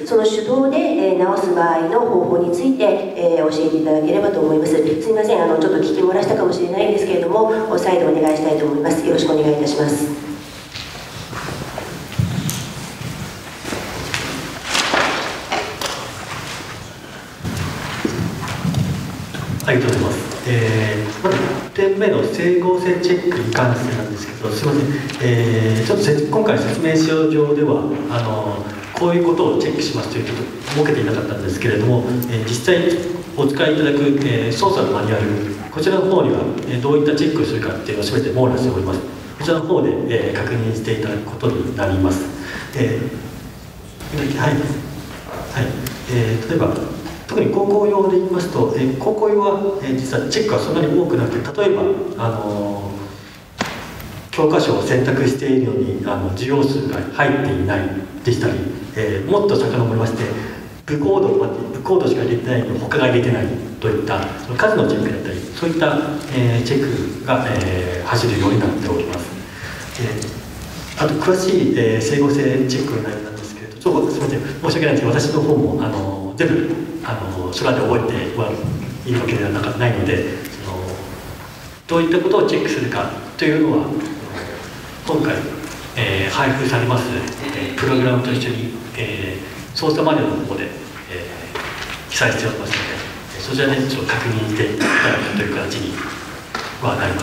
その手動で、えー、直す場合の方法について、えー、教えていただければと思います。すみません、あのちょっと聞き漏らしたかもしれないんですけれども、再度お願いしたいと思います。よろしくお願いいたします。 ありがとうございます。えー、まずいってんめの整合性チェックに関してなんですけど、すみません、えー、ちょっと今回説明資料上ではあのこういうことをチェックしますということを設けていなかったんですけれども、えー、実際お使いいただく、えー、操作のマニュアル、こちらの方には、えー、どういったチェックをするかっていうのを全て網羅しております。こちらの方で、えー、確認していただくことになります。えー、はい、はい、えー、例えば特に高校用で言いますと、えー、高校用は、えー、実はチェックはそんなに多くなくて、例えば、あのー、教科書を選択しているのにあの授業数が入っていないでしたり、えー、もっと遡りまして部コードまで部コードしか入れてないのに他が入れてないといったその数のチェックだったり、そういった、えー、チェックが、えー、走るようになっております。えー、あと詳しい、えー、整合性チェックの内容なんですけれど、ちょっとすみません、申し訳ないんですけど、私の方もあの全部あの空で覚えてはいいわけではないので、そのどういったことをチェックするかというのは今回、えー、配布されます、えー、プログラムと一緒に、えー、操作マニュアルの方で、えー、記載しておりますので、そちらでちょっと確認していただくという形にはなります。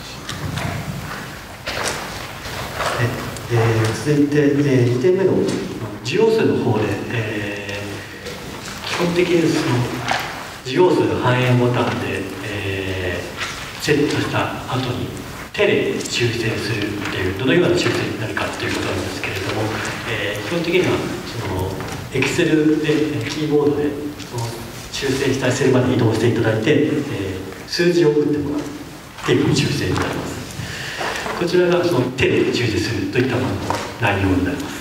えー、続いて、えー、にてんめの授業数の方で、えー、基本的にその授業数の反映ボタンで、えー、セットした後に手で修正するっていう、どのような修正になるかということなんですけれども、えー、基本的にはその Excel でキーボードでその修正したセルまで移動していただいて、えー、数字を送ってもらうっていう修正になります。こちらがその手で修正するといったものの内容になります。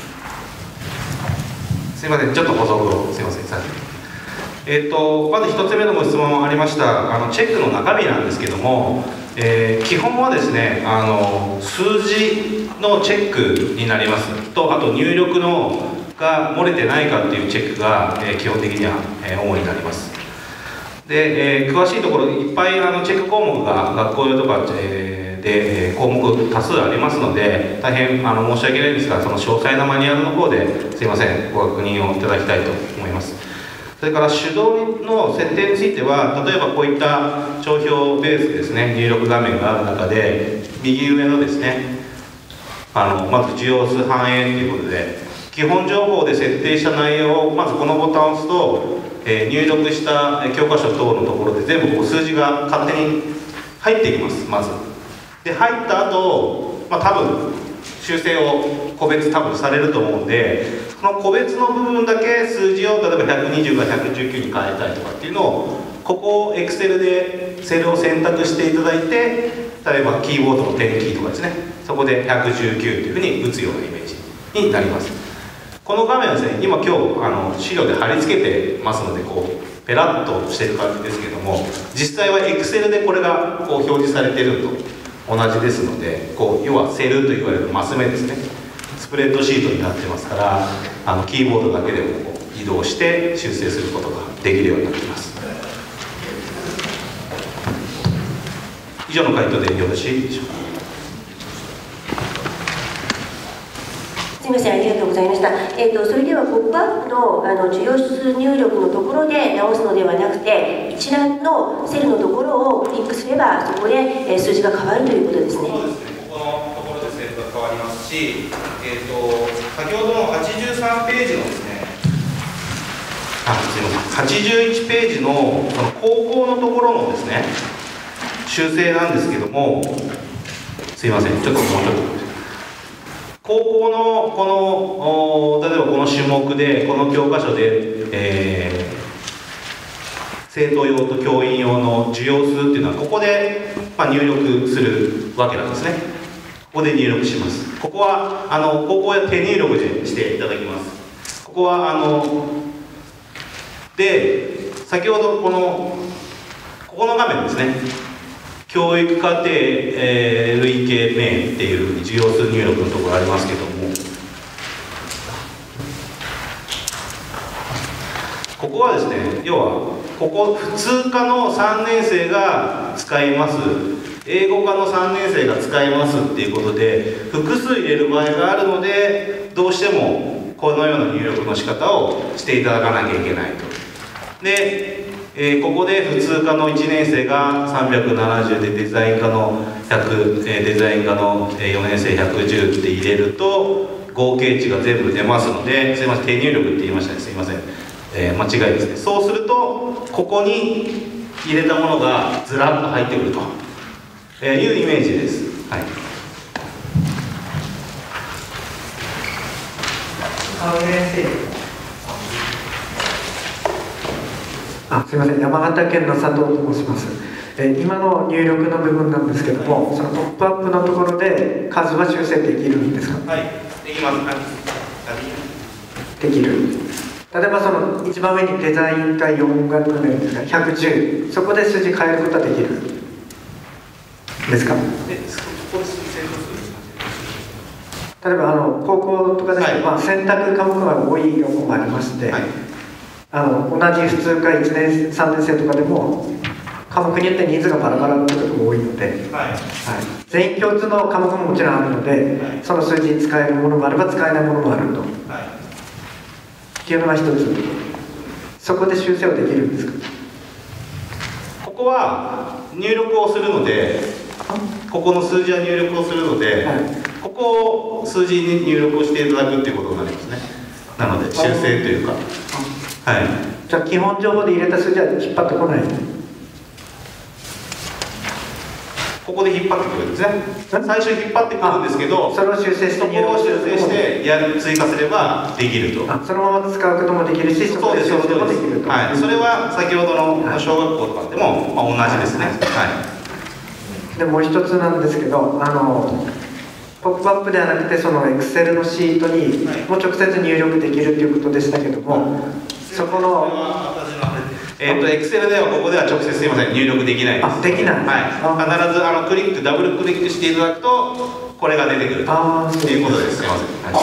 すいません、ちょっと補足をすいません。えー、とまずひとつめのご質問ありましたあのチェックの中身なんですけども、えー、基本はですねあの数字のチェックになりますと、あと入力のが漏れてないかっていうチェックが、えー、基本的には、えー、主になります。で、えー、詳しいところいっぱいあのチェック項目が学校用とか、えー、で、えー、項目多数ありますので、大変あの申し訳ないんですが、その詳細なマニュアルの方ですいませんご確認をいただきたいと思います。それから手動の設定については、例えばこういった帳票ベースですね、入力画面がある中で右上のですねあのまず授業数反映ということで、基本情報で設定した内容をまずこのボタンを押すと、えー、入力した教科書等のところで全部こう数字が勝手に入っていきます。まずで入った後、まあ多分修正を個別多分されると思うんで、その個別の部分だけ数字を例えばひゃくにじゅうからひゃくじゅうきゅうに変えたいとかっていうのを、ここを Excel でセルを選択していただいて、例えばキーボードの点キーとかですね、そこでひゃくじゅうきゅうというふうに打つようなイメージになります。この画面はですね、今今日あの資料で貼り付けてますので、こうペラッとしてる感じですけども、実際は Excel でこれがこう表示されているのと同じですので、こう要はセルと言われるマス目ですね、スプレッドシートになってますから、あのキーボードだけでもこう移動して修正することができるようになっています。以上の回答でよろしいでしょうか。 すみません、ありがとうございました。えーと、それではポップアップのあの授業数入力のところで直すのではなくて、一覧のセルのところをクリックすれば、そこで、えー、数字が変わるということですね。 そうですね、ここのところでセルが変わりますし、えーと、先ほどのはちじゅうさんページのですね、 あ、すいません、はちじゅういちページのその高校のところのですね修正なんですけども、すいません、ちょっともうちょっと高校のこの例えばこの種目でこの教科書で、えー、生徒用と教員用の授業数っていうのはここで、まあ、入力するわけなんですね。ここで入力します。ここはあの高校は手入力でしていただきます。ここはあので先ほどこのここの画面ですね、教育課程、えー、類型名っていう授業数入力のところありますけども、ここはですね、要はここ普通科のさんねん生が使います、英語科のさんねん生が使いますっていうことで複数入れる場合があるので、どうしてもこのような入力の仕方をしていただかなきゃいけないと。でえー、ここで普通科のいちねん生がさんびゃくななじゅうでデザイン科のひゃく、えー、デザイン科のよねん生ひゃくじゅうって入れると合計値が全部出ますので、すいません、手入力って言いましたね、すいません、えー、間違いですね。そうするとここに入れたものがずらっと入ってくると、えー、いうイメージです。はい。 青柳先生、あ、すみません、山形県の佐藤と申します。えー、今の入力の部分なんですけども、そのトップアップのところで数は修正できるんですか？ はい、できます。 できる。例えばその一番上にデザイン科よん学年ですか、ひゃくじゅう、そこで数字変えることはできるですか？例えばあの高校とかで、はい、まあ、選択科目が多い学校もありまして、はい、あの同じ普通科いちねんさんねん生とかでも科目によって人数がバラバラなことが多いので、はいはい、全員共通の科目ももちろんあるので、はい、その数字に使えるものもあれば使えないものもあると、はい、っていうのが一つ。そこで修正はできるんですか？ ここは入力をするので、ここの数字は入力をするので、はい、ここを数字に入力をしていただくっていうことになりますね。なので修正というか、はい、 じゃあ基本情報で入れた数字は引っ張ってこない。 ここで引っ張ってくるんですね。最初引っ張ってくるんですけど、 それを修正してそこを修正してやる追加すればできると。 あ、そのまま使うこともできるし、そこで修正もできると。 はい、それは先ほどの小学校とかでも、まあ、同じですね。はい。 でもう一つなんですけど、あのポップアップではなくてそのエクセルのシートにもう直接入力できるということでしたけども、そこのえっとエクセルではここでは直接すいません入力できないです。 あ、できない。 はい。必ずあのクリックダブルクリックしていただくとこれが出てくるということです。すいません。はい。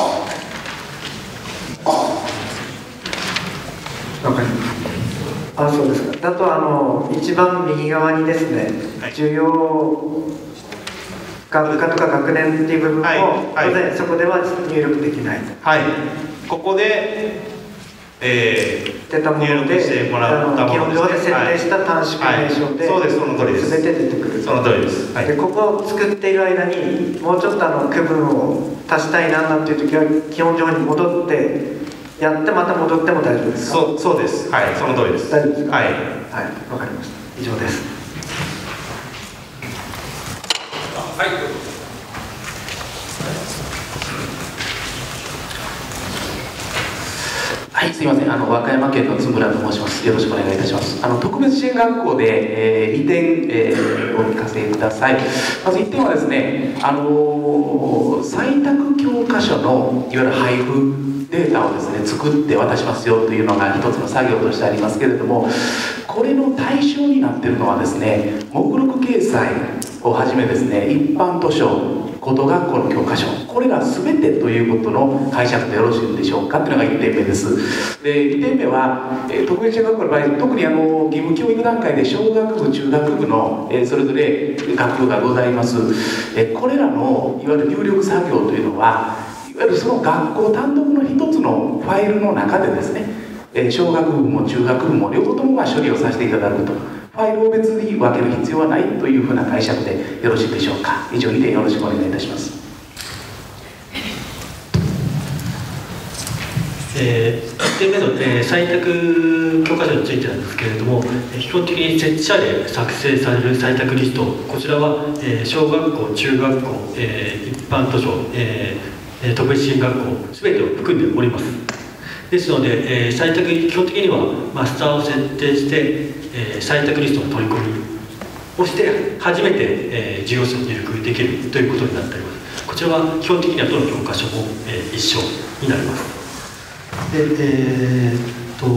わかります。あ、そうですか。だとあの一番右側にですね、はい、授業学科とか学年っていう部分を、はいはい、そこでは入力できない。 はい。ここで、えー、 出たものでしてもらったもの基本上で設定した短縮名称で、 はいはい、そうです、その通りです。 全て出てくる。 その通りです。はい、 でここを作っている間にもうちょっとあの区分を足したいななんていう時は基本情報に戻ってやってまた戻っても大丈夫ですか？ そう、そうです。はい、その通りです。 大丈夫ですか？ はい。 はい、わかりました。以上です。 はい。 はい、すみません。あの和歌山県の津村と申します。よろしくお願いいたします。あの特別支援学校で、えー、にてん、えー、お聞かせください。まずいってんはですね、あのー、採択教科書のいわゆる配布データをですね作って渡しますよというのが一つの作業としてありますけれども、これの対象になっているのはですね、目録掲載をはじめですね、一般図書、高等学校の教科書、これら全てということの解釈でよろしいんでしょうかというのがいってんめです。でにてんめは、えー、特別支援学校の場合、特にあの義務教育段階で小学部中学部の、えー、それぞれ学部がございます、えー、これらのいわゆる入力作業というのは、いわゆるその学校単独の一つのファイルの中でですね、えー、小学部も中学部も両方ともまあ処理をさせていただくと、ファイルを別に分ける必要はないというふうな解釈でよろしいでしょうか。以上にてんよろしくお願いいたします。 失えー、いってんめの、えー、採択教科書についてなんですけれども、基本的に設置者で作成される採択リスト、こちらは、えー、小学校、中学校、えー、一般図書、えー、特別支援学校、すべてを含んでおります。ですので、えー、採択、基本的にはマスターを設定して、えー、採択リストの取り込みをして初めて、えー、授業数を入力できるということになっております。こちらは基本的にはどの教科書も、えー、一緒になります。で、えー、っと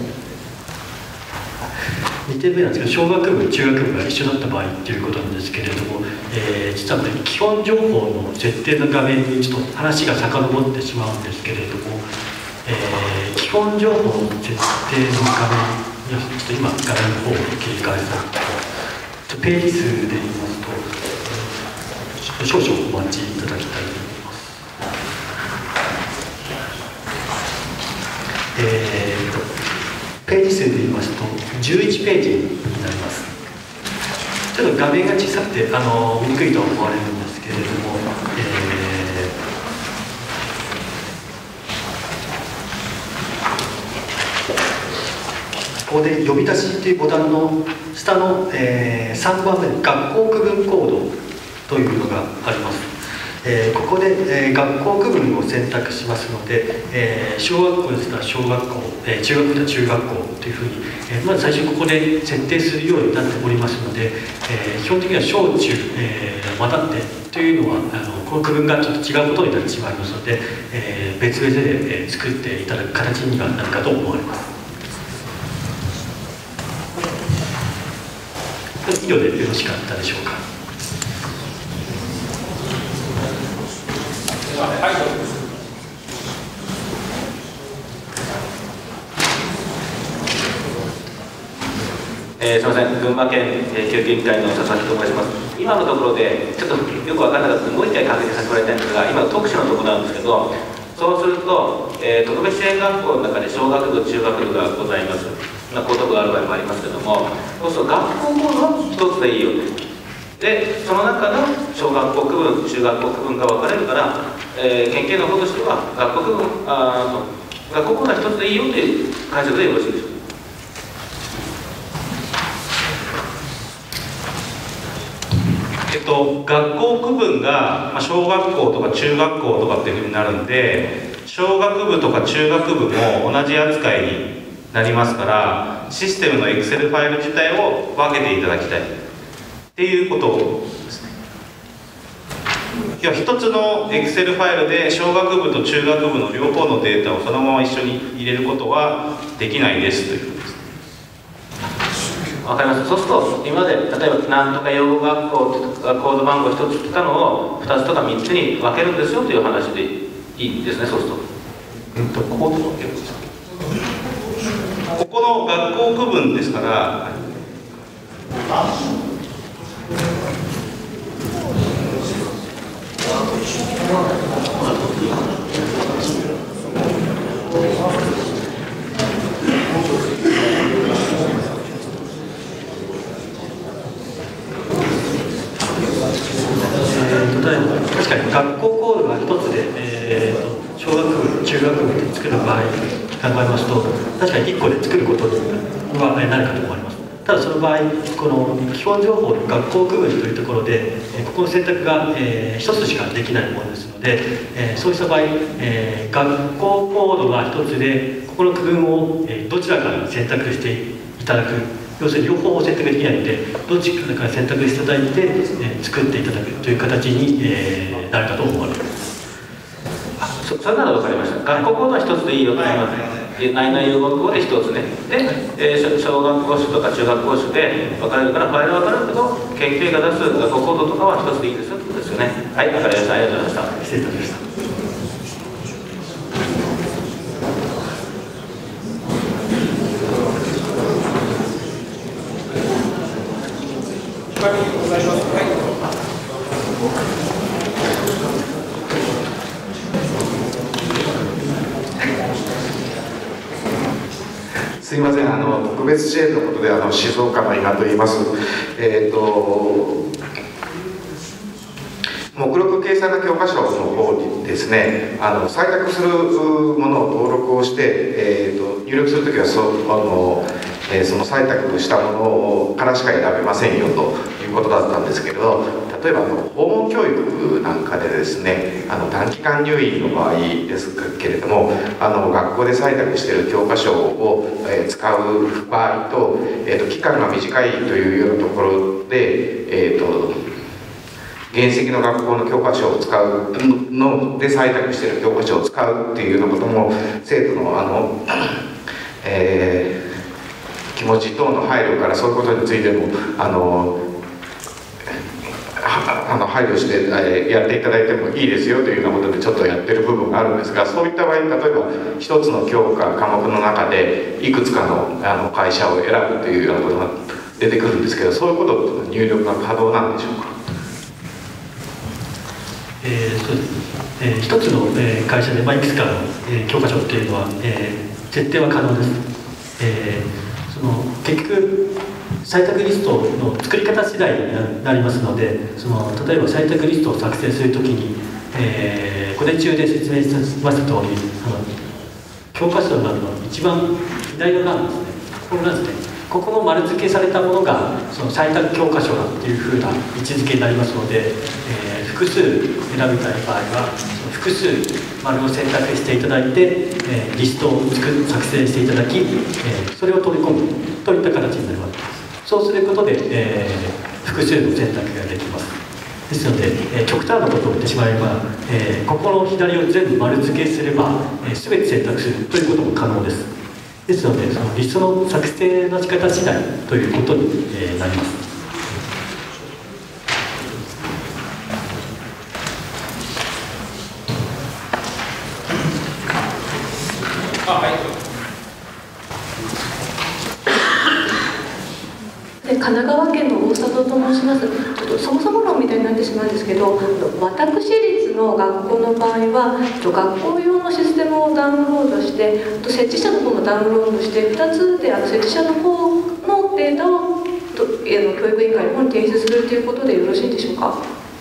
にてんめなんですけど、小学部、中学部が一緒だった場合ということなんですけれども、えー、実はこれ基本情報の設定の画面にちょっと話が遡ってしまうんですけれども、えー、基本情報の設定の画面にちょっと今画面の方を切り替えさせて、ページ数で言いますと少々お待ちいただきたいと思います。えー、とページ数で言いますとじゅういちページになります。ちょっと画面が小さくてあの見にくいと思われるんですけれども、えー、ここで呼び出しというボタンの下の、えー、さんばんめに学校区分コードというのがあります。えー、ここで、えー、学校区分を選択しますので、えー、小学校でしたら小学校、えー、中学校では中学校というふうに、えー、まず最初ここで設定するようになっておりますので、えー、基本的には小中、えー、またってというのはあのこの区分がちょっと違うことになってしまいますので、えー、別々で、えー、作っていただく形にはなるかと思われます。以上でよろしかったでしょうか。 えー、すみません、群馬県、えー、教育委員会の佐々木と申します。今のところでちょっとよく分からなかったのでもう一回確認させてもらいたいんですが、今の特殊なところなんですけど、そうすると、えー、特別支援学校の中で小学部、中学部がございます。まあ、高等部がある場合もありますけども、そうすると学校コードは一つでいいよで、その中の小学校区分、中学校区分が分かれるから、えー、県警の方としては学校区分、あ学校コードは一つでいいよという解釈でよろしいでしょうか。 えっと、学校区分が、まあ、小学校とか中学校とかっていうふうになるんで、小学部とか中学部も同じ扱いになりますから、システムの Excel ファイル自体を分けていただきたいっていうことですね。いや、一つの Excel ファイルで小学部と中学部の両方のデータをそのまま一緒に入れることはできないですということです。 わかります。そうすると今まで例えば何とか養護学校とかコード番号ひとつ来たのをふたつとかみっつに分けるんですよという話でいいですね。そうすると、うんとコード分けるんですか。 ここの学校区分ですから、 確かに学校コードが一つで、えー、と小学部、中学部で作る場合考えますと、確かにいっこで作ることにはなるかと思います。ただその場合、この基本情報の学校区分というところで、ここの選択が、えー、ひとつしかできないものですので、えー、そうした場合、えー、学校コードがひとつで、ここの区分を、えー、どちらかに選択していただく。要するに両方を選択できないので、どっちかから選択していただいて、えー、作っていただくという形に、えー、なるかと思われます。 あ、そ, それなら分かりました。学校コードはひとつでいいよと言います。内々養護校でひとつね。で、えー、小学校種とか中学校種で分かれるから、ファイルは分かるけど、県警が出す学校コードとかはひとつでいいですよということですよね。はい、分かりました。ありがとうございました。 失礼いたしました。 すいません、あの特別支援のことであの静岡の伊賀と言います。えっと目録形定された教科書の方にですね、あの採択するものを登録をして、えー、と入力するときはそあの、えー、その採択したものからしか選べませんよということだったんですけれど、例えばあの訪問教育なんかでですね、あの短期間入院の場合ですけれども、あの学校で採択している教科書を、えー、使う場合と、えー、と期間が短いというようなところで、えー、と現席の学校の教科書を使うので採択している教科書を使うっていうようなことも生徒のあの、えー、気持ち等の配慮からそういうことについてもあのあの配慮して、えー、やっていただいてもいいですよというようなことでちょっとやってる部分があるんですが、そういった場合例えば一つの教科科目の中でいくつかの、あの会社を選ぶというようなことが出てくるんですけど、そういうことって入力が可能なんでしょうか。 えーそうですえー、一つの、えー、会社で、まあ、いくつかの、えー、教科書っていうのは、えー、設定は可能です。えー、その結局採択リストの作り方次第になりますので、その例えば採択リストを作成するときに、えー、午前中で説明しました通り、あの教科書の中の一番左の欄ですね、ここなんですね。ここの丸付けされたものがその採択教科書だっていうふうな位置づけになりますので、えー、複数選びたい場合はその複数丸を選択していただいて、えー、リストを作作成していただき、えー、それを取り込むといった形になります。そうすることで、えー、複数の選択ができます。ですので、えー、極端なことを言ってしまえば、えー、ここの左を全部丸付けすれば、えー、全て選択するということも可能です。ですので、そのリストの作成の仕方次第ということに、えー、なります。 あ、はい。 で神奈川県の大里と申します。ちょっとそもそも論みたいになってしまうんですけど、私立の学校の場合は学校用のシステムをダウンロードして、あと設置者の方もダウンロードして、ふたつであの設置者の方のデータをと教育委員会の方に提出するということでよろしいでしょうか。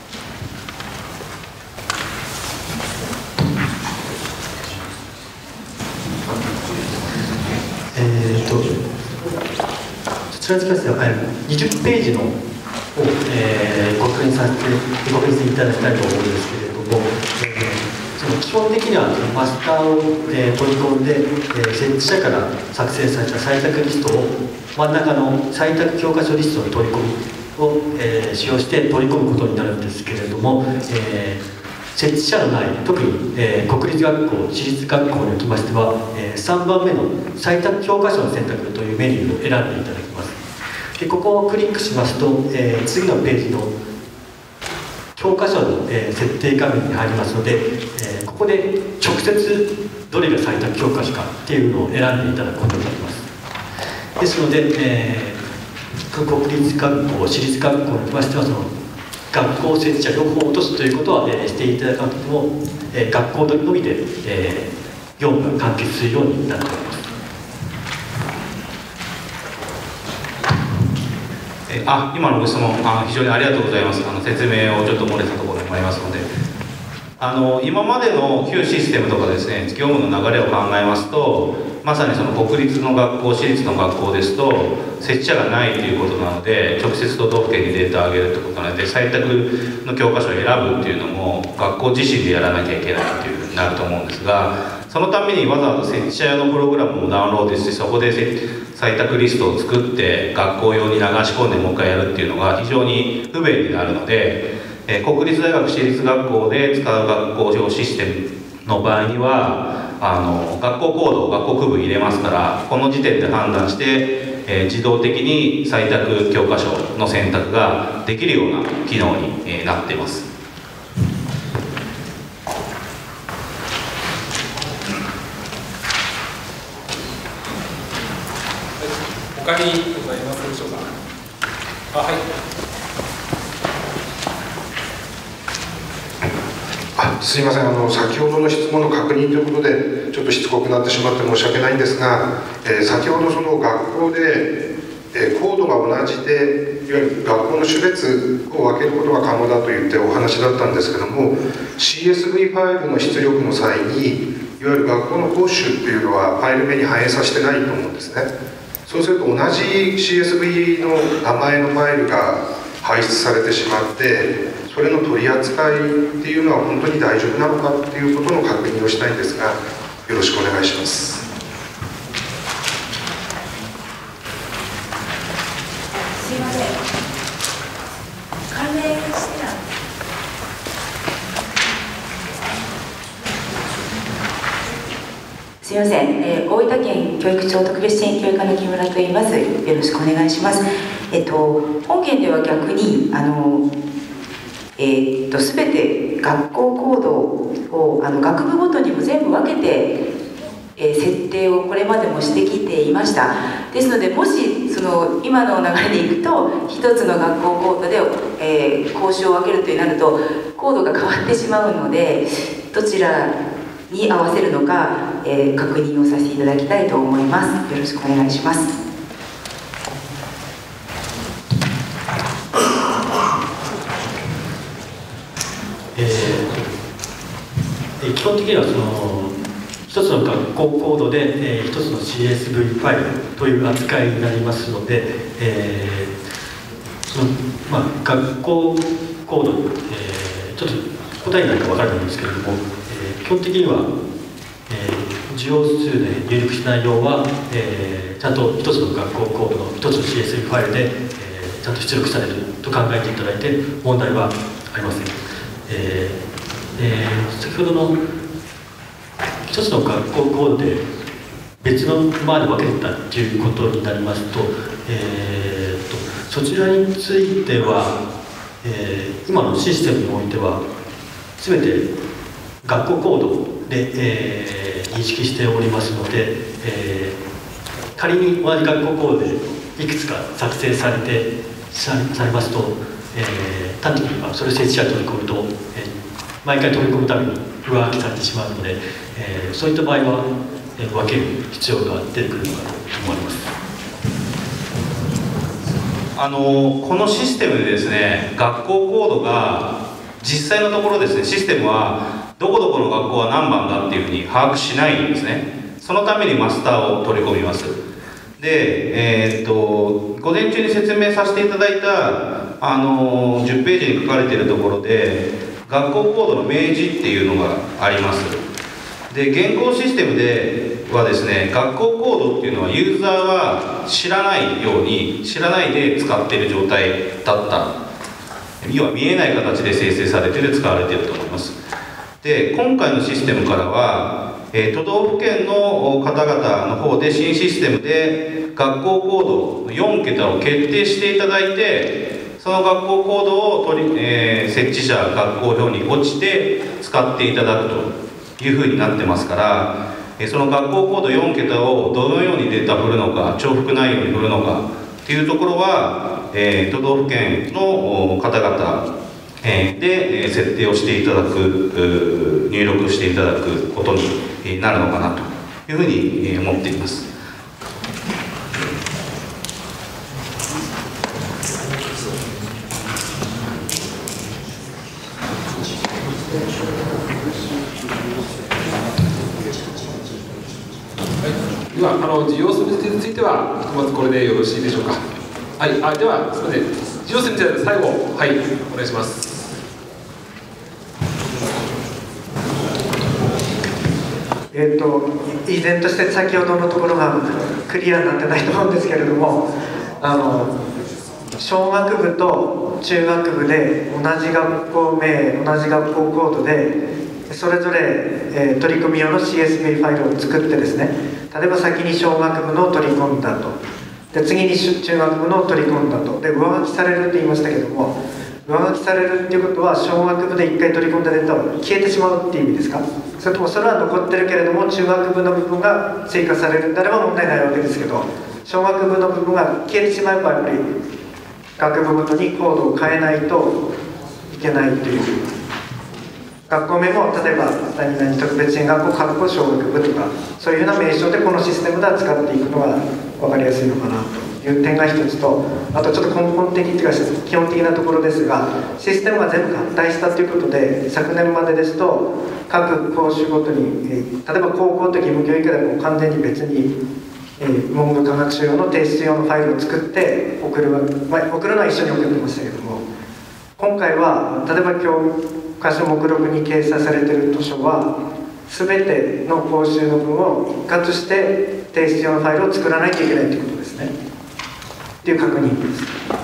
えーとそちらにつきましては、にじゅっページのを、えー、ご確認させてご確認いただきたいと思うんですけれども、えー、その基本的にはマスターを、えー、取り込んで、えー、設置者から作成された採択リストを真ん中の採択教科書リストの取り込みを、えー、使用して取り込むことになるんですけれども、えー設置者のない、特に、えー、国立学校、私立学校におきましては、えー、さんばんめの採択教科書の選択というメニューを選んでいただきます。でここをクリックしますと、えー、次のページの教科書の、えー、設定画面に入りますので、えー、ここで直接どれが採択教科書かっていうのを選んでいただくことになります。ですので、えー、国立学校、私立学校におきましてはその学校設置者両方落とすということは、えー、していただかなくても、えー、学校のみで、えー、業務が完結するようになっております。 えあ今のご質問あ非常にありがとうございます。あの説明をちょっと漏れたところにもありますので、あの今までの旧システムとかですね、業務の流れを考えますと、まさにその国立の学校、私立の学校ですと設置者がないということなので、直接都道府県にデータを上げるということなので、採択の教科書を選ぶっていうのも学校自身でやらなきゃいけないというふうになると思うんですが、そのためにわざわざ設置者用のプログラムをダウンロードして、そこで採択リストを作って学校用に流し込んでもう一回やるっていうのが非常に不便になるので、えー、国立大学、私立学校で使う学校用システムの場合にはあの学校コードを学校区分入れますから、この時点で判断して、えー、自動的に採択教科書の選択ができるような機能に、えー、なっています。 他にございますでしょうか。あ、はい。 あ、すいません、あの先ほどの質問の確認ということでちょっとしつこくなってしまって申し訳ないんですが、えー、先ほどその学校で、 えー、コードが同じでいわゆる学校の種別を分けることが可能だと言ってお話だったんですけども、 シーエスブイ ファイルの出力の際にいわゆる学校の講習っていうのはファイル名に反映させてないと思うんですね。そうすると同じ シーエスブイ の名前のファイルが排出されてしまって、それの取り扱いっていうのは本当に大丈夫なのかっていうことの確認をしたいんですが、よろしくお願いします。 すいません。関連してない。 すみません、えー、大分県教育庁特別支援教育課の木村と言います。よろしくお願いします。えっと本件では逆にあの、えー、っと全て学校コードをあの学部ごとにも全部分けて、えー、設定をこれまでもしてきていました。ですので、もしその今の流れでいくと一つの学校コードで、えー、講習を分けるとなるとコードが変わってしまうので、どちらに合わせるのか、えー、確認をさせていただきたいと思います。よろしくお願いします。 えー、基本的にはその一つの学校コードで、えー、一つの シーエスブイ ファイルという扱いになりますので、えーそのまあ、学校コード、えー、ちょっと答えになるか分からないんですけれども、えー、基本的には、えー、受容数で入力した内容は、えー、ちゃんと一つの学校コードの一つの シーエスブイ ファイルで、えー、ちゃんと出力されると考えていただいて問題はありません。えーえー、先ほどの一つの学校コードで別のまで分けたということになりますと、えー、とそちらについては、えー、今のシステムにおいては全て学校コードで、えー、認識しておりますので、えー、仮に同じ学校コードでいくつか作成されてされますと、えー、単にそれを設置者に取り込むと、えー、毎回取り込むために上書きされてしまうので、えー、そういった場合は、えー、分ける必要が出てくるのかと思います。 あのこのシステムでですね、学校コードが実際のところですね、システムはどこどこの学校は何番だっていうふうに把握しないんですね。そのためにマスターを取り込みます。で、えー、っと午前中に説明させていただいたあのじゅっページに書かれているところで学校コードの明示っていうのがあります。で、現行システムではですね、学校コードっていうのはユーザーは知らないように知らないで使っている状態だった、要は見えない形で生成されてで使われていると思います。で、今回のシステムからは、えー、都道府県の方々の方で新システムで学校コードよん桁を決定していただいて、その学校コードを取り、えー、設置者学校表に落ちて使っていただくというふうになってますから、えー、その学校コードよん桁をどのようにデータ振るのか、重複内容に振るのかっていうところは、えー、都道府県の方々、えー、で、えー、設定をしていただく、入力していただくことになるのかなというふうに、えー、思っています。 では、あの事業数については、ひとまずこれでよろしいでしょうか。はい、あでは、すみません、事業数について最後、はい、お願いします。 えーと、依然として先ほどのところがクリアになってないと思うんですけれども、あの小学部と中学部で同じ学校名、同じ学校コードでそれぞれ、えー、取り込み用の シーエスブイ ファイルを作ってですね、例えば先に小学部のを取り込んだと、で次に中学部のを取り込んだと、で上書きされると言いましたけども、上書きされるっていうことは小学部でいっかい取り込んだデータは消えてしまうっていう意味ですか？それともそれは残ってるけれども中学部の部分が追加されるんであれば問題ないわけですけど、小学部の部分が消えてしまえばやっぱり学部ごとにコードを変えないといけないという、学校名も例えば何々特別支援学校学校小学部とかそういうふうな名称でこのシステムでは使っていくのが分かりやすいのかなという点が一つと、あとちょっと根本的というか基本的なところですが、システムが全部合体したということで、昨年までですと各講習ごとに、えー、例えば高校と義務教育でも完全に別に、えー、文部科学省の提出用のファイルを作って送る、まあ、送るのは一緒に送ってましたけども、今回は例えば教科書目録に掲載されている図書は全ての講習の分を一括して提出用のファイルを作らないといけないということですね。っていう確認です。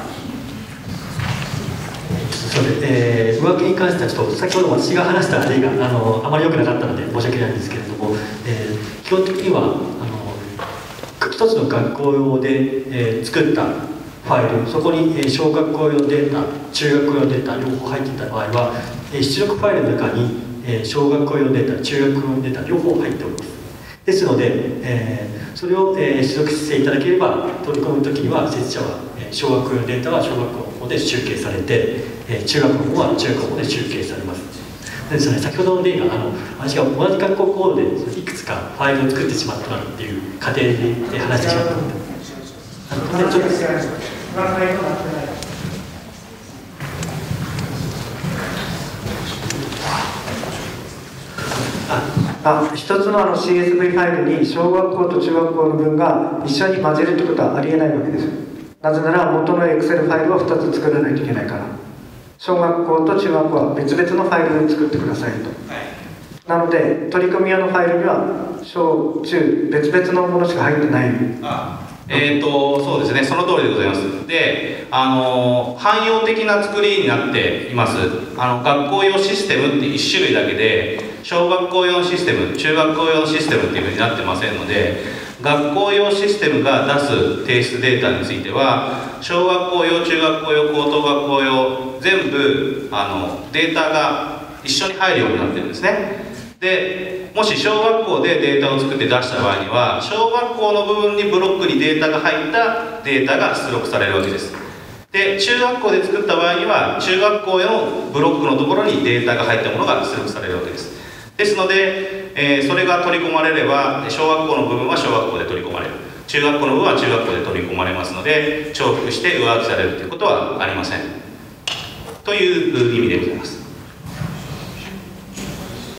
そうです、えー、上書きに関してはちょっと先ほど私が話した例があのあまり良くなかったので申し訳ないんですけれども、えー、基本的にはあの一つの学校用で、えー、作ったファイル、そこに、えー、小学校用データ、中学校用データ両方入っていた場合は、えー、出力ファイルの中にえー、小学校用データ、中学校用データ両方入っております。ですので、えー、それを、えー、出力していただければ、取り込むときには設置者は、えー、小学校用データは小学校の方で集計されて、えー、中学校の方は中学校の方で集計されます。ですので、先ほどの例があの私が同じ学校コードでいくつかファイルを作ってしまったっていう過程で話してしまったので、あのちょっとあ一つのあの シーエスブイ ファイルに小学校と中学校の分が一緒に混ぜるってことはありえないわけですよ。なぜなら元の Excel ファイルをふたつ作らないといけないから。小学校と中学校は別々のファイルで作ってくださいと。なので取り込み用のファイルには小中別々のものしか入ってない。 あえーとそうですね、その通りでございます。で、あの汎用的な作りになっています。あの学校用システムっていち種類だけで、小学校用システム、中学校用システムっていうふうになってませんので、学校用システムが出す提出データについては、小学校用、中学校用、高等学校用、全部あのデータが一緒に入るようになってるんですね。で、もし小学校でデータを作って出した場合には、小学校の部分にブロックにデータが入ったデータが出力されるわけです。で、中学校で作った場合には、中学校のブロックのところにデータが入ったものが出力されるわけです。ですので、えー、それが取り込まれれば、小学校の部分は小学校で取り込まれる。中学校の部分は中学校で取り込まれますので、重複して上書きされるということはありません。という意味でございます。